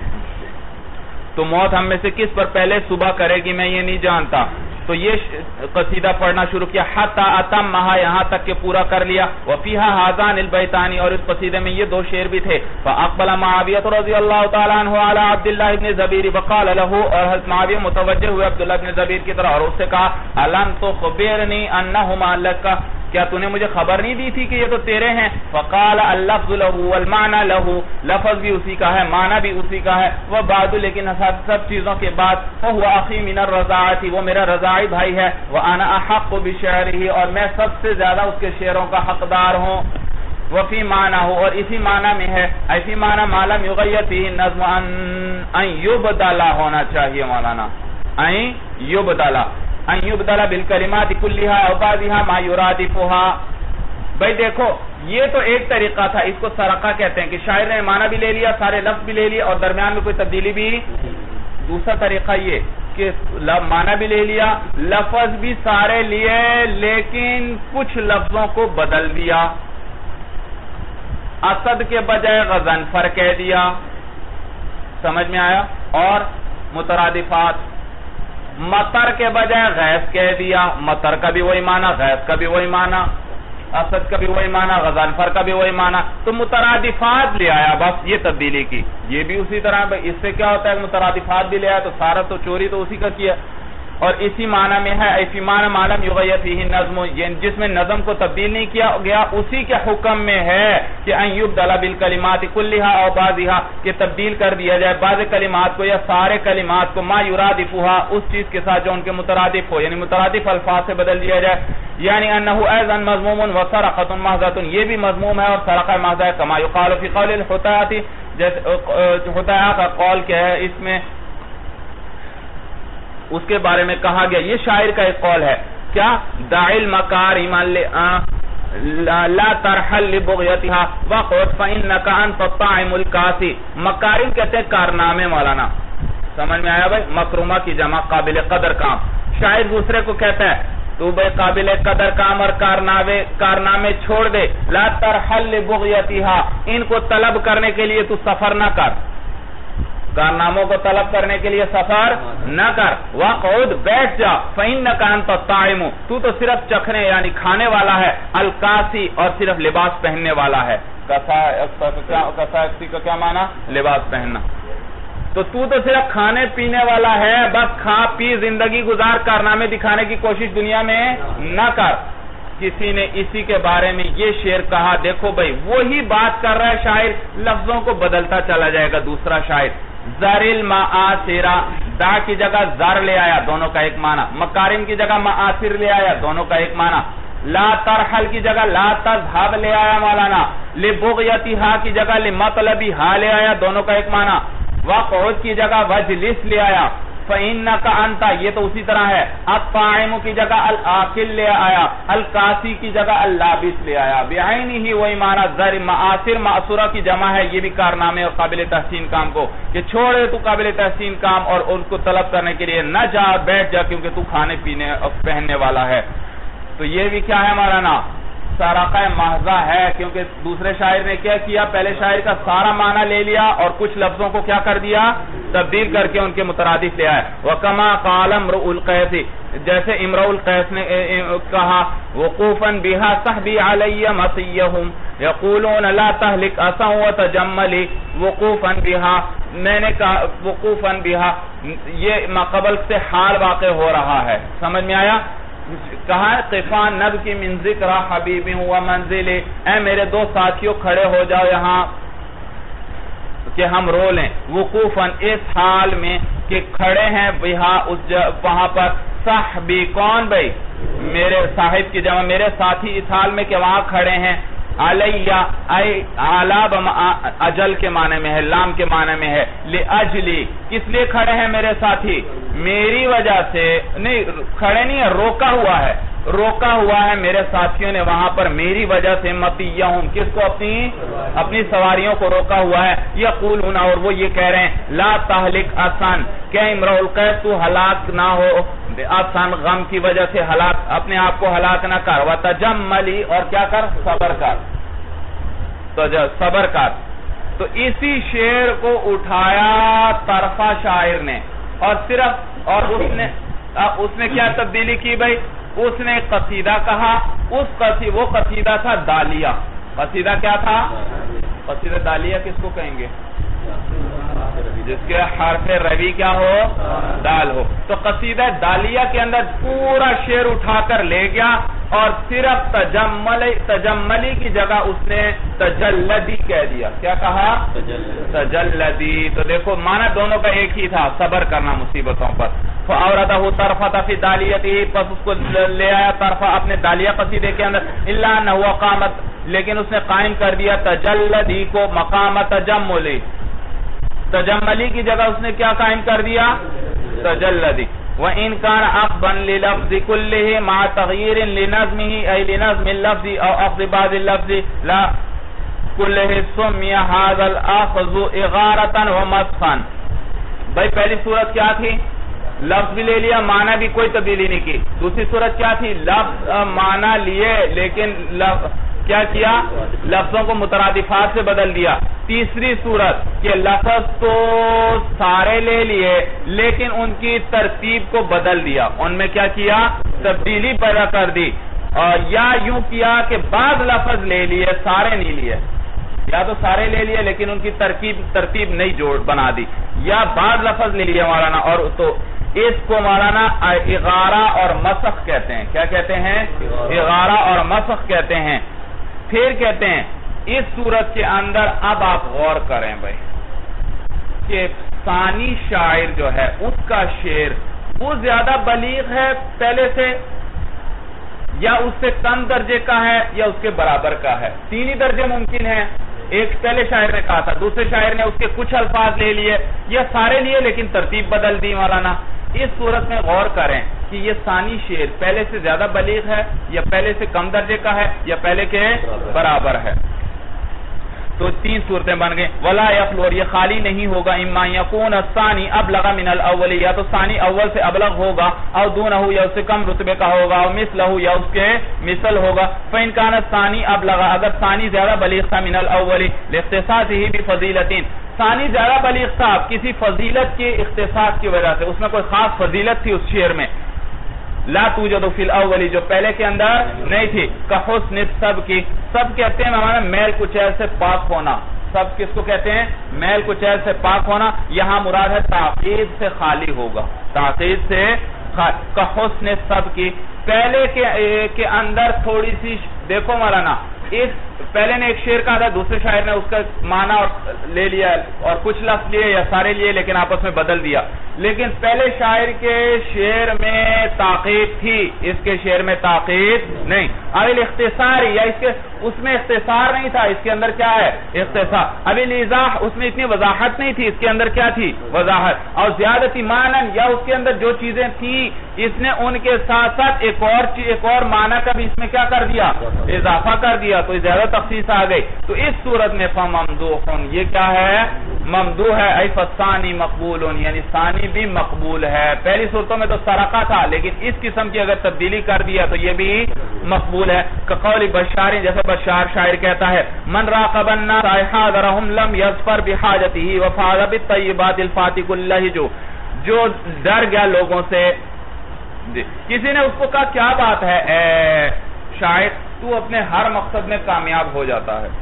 تو موت ہم میں سے کس پر پہلے صبح کرے گی میں یہ نہیں جانتا. تو یہ قصیدہ پڑھنا شروع کیا، حتی اتمہا، یہاں تک کہ پورا کر لیا. وفیہا ہذان البیتانی، اور اس قصیدے میں یہ دو شعر بھی تھے. فاقبل معاویہ رضی اللہ تعالیٰ عنہ علی عبداللہ ابن زبیر وقال له، اور حضرت معاویہ متوجہ ہوئے عبداللہ ابن زبیر کی طرح اور اس سے کہا الم تخبرنی انہما لک، کیا تو نے مجھے خبر نہیں دی تھی کہ یہ تو تیرے ہیں؟ فقال اللفظ له والمعنى له، لفظ بھی اسی کا ہے معنی بھی اسی کا ہے. وبعد، لیکن سب چیزوں کے بعد فهو اخی من الرضاعة، وہ میرا رضاعی بھائی ہے. وانا احق بشعره، اور میں سب سے زیادہ اس کے شعروں کا حقدار ہوں. وفی معنی ہو، اور اسی معنی میں ہے ایسی معنی معلوم یغیر فیہ النظم ان یبدلا ہونا چاہیے مولانا، ان یبدلا ان یبدلا بالکلمات کلها او بعضها ما یرادفها. بھئی دیکھو یہ تو ایک طریقہ تھا، اس کو سرقہ کہتے ہیں کہ شاعر نے معنی بھی لے لیا، سارے لفظ بھی لے لیا اور درمیان میں کوئی تبدیلی بھی. دوسرا طریقہ یہ کہ معنی بھی لے لیا، لفظ بھی سارے لیے لیکن کچھ لفظوں کو بدل دیا. اسد کے بجائے غضنفر کہہ دیا، سمجھ میں آیا. اور مترادفات، مطر کے بجائے غیث کہہ دیا، مطر کا بھی وہی معنی، غیث کا بھی وہی معنی، اسد کا بھی وہی معنی، غضنفر کا بھی وہی معنی. تو مترادفات لے آیا، بس یہ تبدیلی کی. یہ بھی اسی طرح، اس سے کیا ہوتا ہے مترادفات بھی لے آیا تو سارا تو چوری تو اسی کا کیا. اور اسی معنی میں ہے ایفی معنی معلوم یغیر فیہ نظم، جس میں نظم کو تبدیل نہیں کیا گیا اسی کے حکم میں ہے کہ ان یبدل بالکلمات کلھا او بعضھا، کہ تبدیل کر دیا جائے بعض کلمات کو یا سارے کلمات کو، ما یرادفھا، اس چیز کے ساتھ جو ان کے مترادف ہو، یعنی مترادف الفاظ سے بدل دیا جائے. یعنی انہ ایضا مذموم و سرقۃ محضۃ، یہ بھی مذموم ہے اور سرقہ محض ہے. کما یقال فی قول الحطیۃ، جیسے حطیٰ کا قول کیا ہے اس میں، اس کے بارے میں کہا گیا، یہ شاعر کا ایک قول ہے کیا، دع المکارم لا ترحل لبغیتها وقعد فانک انت الطاعم الکاسی. مکارم کہتے ہیں کارنامے مولانا، سمجھ میں آیا بھائی، مکرمہ کی جمع قابل قدر کام. شاعر دوسرے کو کہتا ہے تو بھائی قابل قدر کام اور کارنامے کارنامے چھوڑ دے، لا ترحل لبغیتها، ان کو طلب کرنے کے لیے تو سفر نہ کر، کارناموں کو طلب کرنے کے لیے سفر نہ کر. وقعد، بیٹھ جا، فإنک انت الطاعم، تو تو صرف چکھنے یعنی کھانے والا ہے، الکاسی، اور صرف لباس پہننے والا ہے. کسائی کا کیا معنی؟ لباس پہننا. تو تو تو صرف کھانے پینے والا ہے، بس کھا پی زندگی گزار، کارنامے دکھانے کی کوشش دنیا میں نہ کر. کسی نے اسی کے بارے میں یہ شعر کہا، دیکھو بھائی وہی بات کر رہا ہے شاعر، لفظوں کو بدلتا چلا جائے گا. دوسرا شاعر زر المآثرہ، دا کی جگہ زر لے آیا، دونوں کا ایک معنی. مکارم کی جگہ مآثر لے آیا، دونوں کا ایک معنی. لا ترحل کی جگہ لا تذهب لے آیا مولانا. لبغیتها کی جگہ لمطلبها لے آیا، دونوں کا ایک معنی. وقعد کی جگہ وجلس لے آیا. فإنک انت، یہ تو اسی طرح ہے. الطاعم کی جگہ الآکل لے آیا، الکاسی کی جگہ اللابس لے آیا. بعینہ ہی وہی معنی. زر معاصر معصورہ کی جمع ہے، یہ بھی کارنامے اور قابل تحسین کام کو، کہ چھوڑے تو قابل تحسین کام اور اس کو طلب کرنے کے لیے نہ جا، بیٹھ جا، کیونکہ تو کھانے پینے اور پہننے والا ہے. تو یہ بھی کیا ہے مولانا؟ سرقہ محضہ ہے، کیونکہ دوسرے شاعر نے کیا کیا، پہلے شاعر کا سارا معنی لے لیا اور کچھ لفظوں کو کیا کر دیا، تبدیل کر کے ان کے مترادف لے آئے. وَكَمَا قَالَ امْرُؤُ الْقَيْسِ، جیسے امرؤ القیس نے کہا، وقوفاً بها صحبی علی مسیہم یقولون لا تہلک اسا وتجملی. وقوفاً بها، میں نے کہا وقوفاً بها، یہ ماقبل سے حال واقع ہو رہا ہے، سمجھ میں آیا. کہا قفان نب کی من ذکر حبیب و منزل، اے میرے دو ساتھیوں کھڑے ہو جاؤ یہاں کہ ہم رو لیں. وقوفاً، اس حال میں کہ کھڑے ہیں وہاں پر، صحبی، کون بھائی؟ میرے صاحب کی جمع میرے ساتھی، اس حال میں کہ وہاں کھڑے ہیں. علیہ، علاب اجل کے معنی میں ہے، لام کے معنی میں ہے. لأجلی، کس لیے کھڑے ہیں میرے ساتھی؟ میری وجہ سے نہیں، کھڑے نہیں ہے، روکا ہوا ہے، روکا ہوا ہے میرے ساتھیوں نے وہاں پر میری وجہ سے. مطیہم، کس کو؟ اپنی اپنی سواریوں کو روکا ہوا ہے. یقولون، اور وہ یہ کہہ رہے ہیں، لا تہلک اسن، کہ امرؤ القیس تو ہلاک نہ ہو، اسن غم کی وجہ سے ہلاک، اپنے آپ کو ہلاک نہ کر. وتجملی، اور کیا کر؟ صبر کر، تو صبر کر. تو اسی شعر کو اٹھایا طرفہ شاعر نے، اور صرف اور اس نے اس نے کیا تبدیلی کی بھائی؟ اس نے قصیدہ کہا، اس قصیدہ وہ قصیدہ تھا دالیہ. قصیدہ کیا تھا؟ قصیدہ دالیہ کس کو کہیں گے؟ جس کے حرف روی کیا ہو؟ دال ہو. تو قصیدہ دالیہ کے اندر پورا شعر اٹھا کر لے گیا اور صرف تجملی تجملی کی جگہ اس نے تجلدی کہہ دیا. کیا کہا؟ تجلدی. تو دیکھو معنی دونوں کا ایک ہی تھا، صبر کرنا مصیبتوں پر. فاوردہ طرفہ فی دالیتی، پس اس کو لے آیا طرفہ اپنے دالیہ قصیدے کے اندر. الا انہ قامت، لیکن اس نے قائم کر دیا تجلدی کو مقام تجملی. تجملی کی جگہ اس نے کیا قائم کر دیا؟ تجلدی. وَإِنْ كَانَ أَخْبًا لِلَفْظِ كُلِّهِ مَعَ تَغْيِيرٍ لِنَظْمِهِ أي لنظم اللفظ أو أخذ بعض اللفظ لا كُلِّهِ سُمِّيَ هَذَا الْأَخْذُ إِغَارَةً وَمَسْخًا. بھائی پہلی صورت کیا تھی؟ لفظ بھی لے لیا، معنی بھی کوئی تبدیلی نہیں کی. دوسری صورت کیا تھی؟ لفظ معنی لیے لیکن کیا کیا؟ لفظوں کو مترادفات سے بدل دیا. تیسری صورت کہ لفظ تو سارے لے لیے لیکن ان کی ترتیب کو بدل دیا، ان میں کیا کیا؟ تبدیلی پیدا کر دی. اور یا یوں کیا کہ بعض لفظ لے لیے سارے نہیں لیے، یا تو سارے لے لیے لیکن ان کی ترکیب ترتیب نہیں جوڑ بنا دی، یا بعض لفظ لے لیے مولانا. اور تو اس کو مولانا اغارہ اور مسخ کہتے ہیں. کیا کہتے ہیں؟ اغارہ اور مسخ کہتے ہیں. پھر کہتے ہیں اس صورت کے اندر اب آپ غور کریں بھائی کہ ثانی شاعر جو ہے اس کا شعر وہ زیادہ بلیغ ہے پہلے سے، یا اس سے کم درجے کا ہے، یا اس کے برابر کا ہے. تین ہی درجے ممکن ہیں. ایک پہلے شاعر نے کہا تھا، دوسرے شاعر نے اس کے کچھ الفاظ لے لیے یا سارے لیے لیکن ترتیب بدل دی مولانا. اس صورت میں غور کریں کہ یہ ثانی شعر پہلے سے زیادہ بلیغ ہے یا پہلے سے کم درجے کا ہے یا پہلے کے برابر ہے. تو تین صورتیں بن گئیں. ولا یخلو، اور یہ خالی نہیں ہوگا، اما یکون الثانی ابلغ من الاول، یا تو ثانی اول سے ابلغ ہوگا، او دونہ یا اس سے کم رتبے کا ہوگا، او مثلہ یا اس کے مثل ہوگا. فإن كان الثانی ابلغ، اگر ثانی زیادہ بلیغ تھا من الاول لاختصاصه بفضیلۃ، ثانی زیادہ بلیغ تھا کسی فضیلت کے اختصاص کی وجہ سے، اس میں کوئی خاص فضیلت تھی اس شعر میں، لا توجد فی الاول، جو پہلے کے اندر نہیں تھی. کحسن السب کی، سب کہتے ہیں ہمارا میل کچیل سے پاک ہونا. سب کس کو کہتے ہیں؟ میل کچیل سے پاک ہونا. یہاں مراد ہے تعقید سے خالی ہوگا، تعقید سے خالی. کحسن السب کی، پہلے کے اندر تھوڑی سی دیکھو مولانا، اس پہلے نے ایک شعر کہا تھا، دوسرے شاعر نے اس کا معنی لے لیا اور کچھ لفظ لیے یا سارے لیے لیکن آپس میں بدل دیا. لیکن پہلے شاعر کے شعر میں تاقید تھی، اس کے شعر میں تاقید نہیں. ابھی اختصار یا اس کے اس میں اختصار نہیں تھا، اس کے اندر کیا ہے؟ اختصار. ابھی ایضاح، اس میں اتنی وضاحت نہیں تھی، اس کے اندر کیا تھی؟ وضاحت. اور زیادتی معنی، یا اس کے اندر جو چیزیں تھیں اس نے ان کے ساتھ ساتھ ایک اور ایک اور معنی کا بھی اس میں کیا کر دیا؟ اضافہ کر دیا. تو زیادہ تخصیص آ گئی. تو اس صورت میں فممدوح، یہ کیا ہے؟ ممدوح ہے. ای فالثانی مقبول، یعنی ثانی بھی مقبول ہے. پہلی صورتوں میں تو سرقہ تھا لیکن اس قسم کی اگر تبدیلی کر دیا تو یہ بھی مقبول ہے. کقول بشار، جیسے بشار شاعر کہتا ہے، من راقب الناس حاضرهم لم يظفر بحاجته وفاض بالطیبات الفاتق اللہج، جو ڈر گیا لوگوں سے. کسی نے اس کو کہا کیا بات ہے اے شاعر، تو اپنے ہر مقصد میں کامیاب ہو جاتا ہے،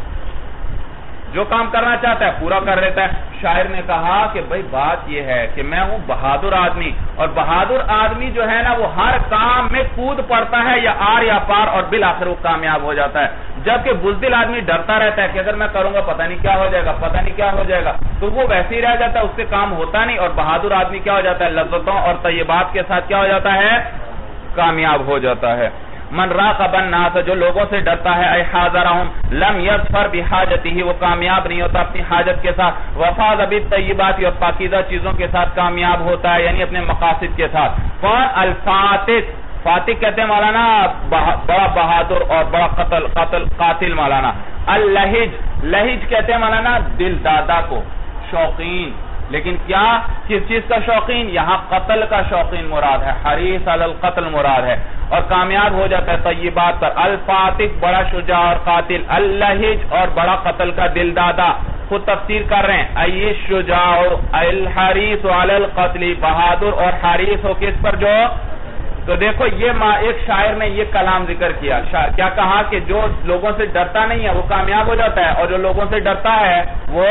جو کام کرنا چاہتا ہے پورا کر لیتا ہے. شاعر نے کہا کہ بھئی بات یہ ہے کہ میں ہوں بہادر آدمی، اور بہادر آدمی جو ہے نا وہ ہر کام میں کود پڑتا ہے یا آر یا پار، اور بالآخر وہ کامیاب ہو جاتا ہے. جبکہ بزدل آدمی ڈرتا رہتا ہے کہ اگر میں کروں گا پتہ نہیں کیا ہو جائے گا، پتہ نہیں کیا ہو جائے گا، تو وہ ویسے ہی رہ جاتا ہے، اس سے کام ہوتا نہیں. اور بہادر آدمی کیا ہو جاتا ہے؟ لذتوں اور طیبات کے ساتھ کیا ہو جاتا ہے؟ کامیاب ہو جاتا ہے. من راقب الناس، جو لوگوں سے ڈرتا ہے، اے حاضرہم لم یظفر بحاجتہ، وہ کامیاب نہیں ہوتا اپنی حاجت کے ساتھ. وفاض بالطیبات، اور پاکیزہ چیزوں کے ساتھ کامیاب ہوتا ہے، یعنی اپنے مقاصد کے ساتھ. کون؟ الفاتح. فاتح کہتے ہیں مولانا بڑا بہادر اور بڑا قتل قاتل قاتل مولانا. اللہج، لہج کہتے ہیں مولانا دل دادا کو، شوقین. لیکن کیا کس چیز کا شوقین؟ یہاں قتل کا شوقین مراد ہے، حریص علی القتل مراد ہے، اور کامیاب ہو جاتا ہے طیبات پر. الفاتح بڑا شجاع اور قاتل، اللہج اور بڑا قتل کا دل دادا. خود تفسیر کر رہے ہیں، ای شجاع الحریص علی القتل، بہادر اور حریص ہو کس پر؟ جو تو دیکھو یہ ایک شاعر نے یہ کلام ذکر کیا، کیا کہا کہ جو لوگوں سے ڈرتا نہیں ہے وہ کامیاب ہو جاتا ہے، اور جو لوگوں سے ڈرتا ہے وہ.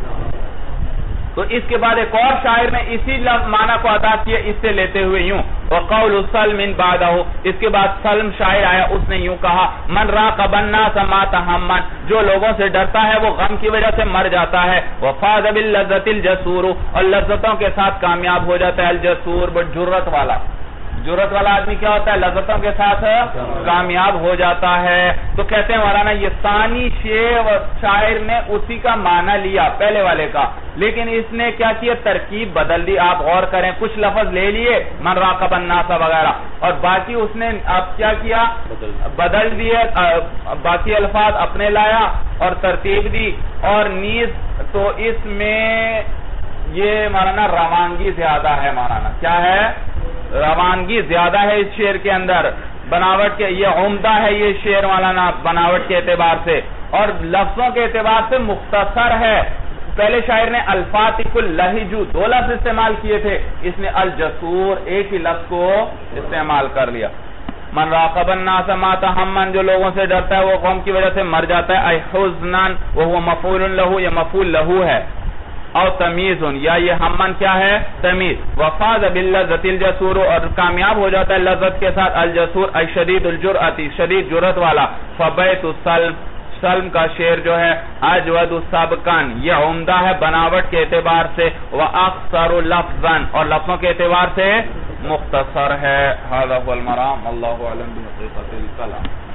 تو اس کے بعد ایک اور شاعر نے اسی معنی کو ادا کیا، اس سے لیتے ہوئے یوں، وقول سلم بعدہ، اس کے بعد سلم شاعر آیا، اس نے یوں کہا، من راقب الناس مات ہما، جو لوگوں سے ڈرتا ہے وہ غم کی وجہ سے مر جاتا ہے. وفاض باللذۃ الجسور، اور لذتوں کے ساتھ کامیاب ہو جاتا ہے. الجسور جرت والا، جرت والا آدمی کیا ہوتا ہے؟ لذتوں کے ساتھ کامیاب ہو جاتا ہے. تو کہتے ہیں مولانا یہ ثانی شعر شاعر نے اسی کا معنی لیا پہلے والے کا، لیکن اس نے کیا کیا؟ ترکیب بدل دی. آپ غور کریں، کچھ لفظ لے لیے من راقب الناس وغیرہ، اور باقی اس نے اب کیا کیا؟ بدل دیے، باقی الفاظ اپنے لایا اور ترتیب دی. اور نیز تو اس میں یہ مولانا روانگی زیادہ ہے. مولانا کیا ہے؟ روانگی زیادہ ہے اس شعر کے اندر، بناوٹ کے. یہ عمدہ ہے یہ شعر مولانا بناوٹ کے اعتبار سے، اور لفظوں کے اعتبار سے مختصر ہے. پہلے شاعر نے الفاتق اللہجو دو لفظ استعمال کیے تھے، اس نے الجسور ایک ہی لفظ کو استعمال کر لیا. من راقب الناس مات ہمن، جو لوگوں سے ڈرتا ہے وہ قوم کی وجہ سے مر جاتا ہے. اے حزنن وہو مفعول لہو، یہ مفعول لہو ہے. او تمیز، یا یہ ہمن کیا ہے؟ تمیز. وفاز باللذت الجسور، اور کامیاب ہو جاتا ہے لذت کے ساتھ الجسور. اے شدید الجرأتی، شدید جرأت والا. فبیت السلم، سلم کا شعر جو ہے اجود السابقان، یہ عمدہ ہے بناوٹ کے اعتبار سے. واختصر لفظا، اور لفظوں کے اعتبار سے مختصر ہے. هذا هو المرام، اللہ اعلم بحقیقت الکلام.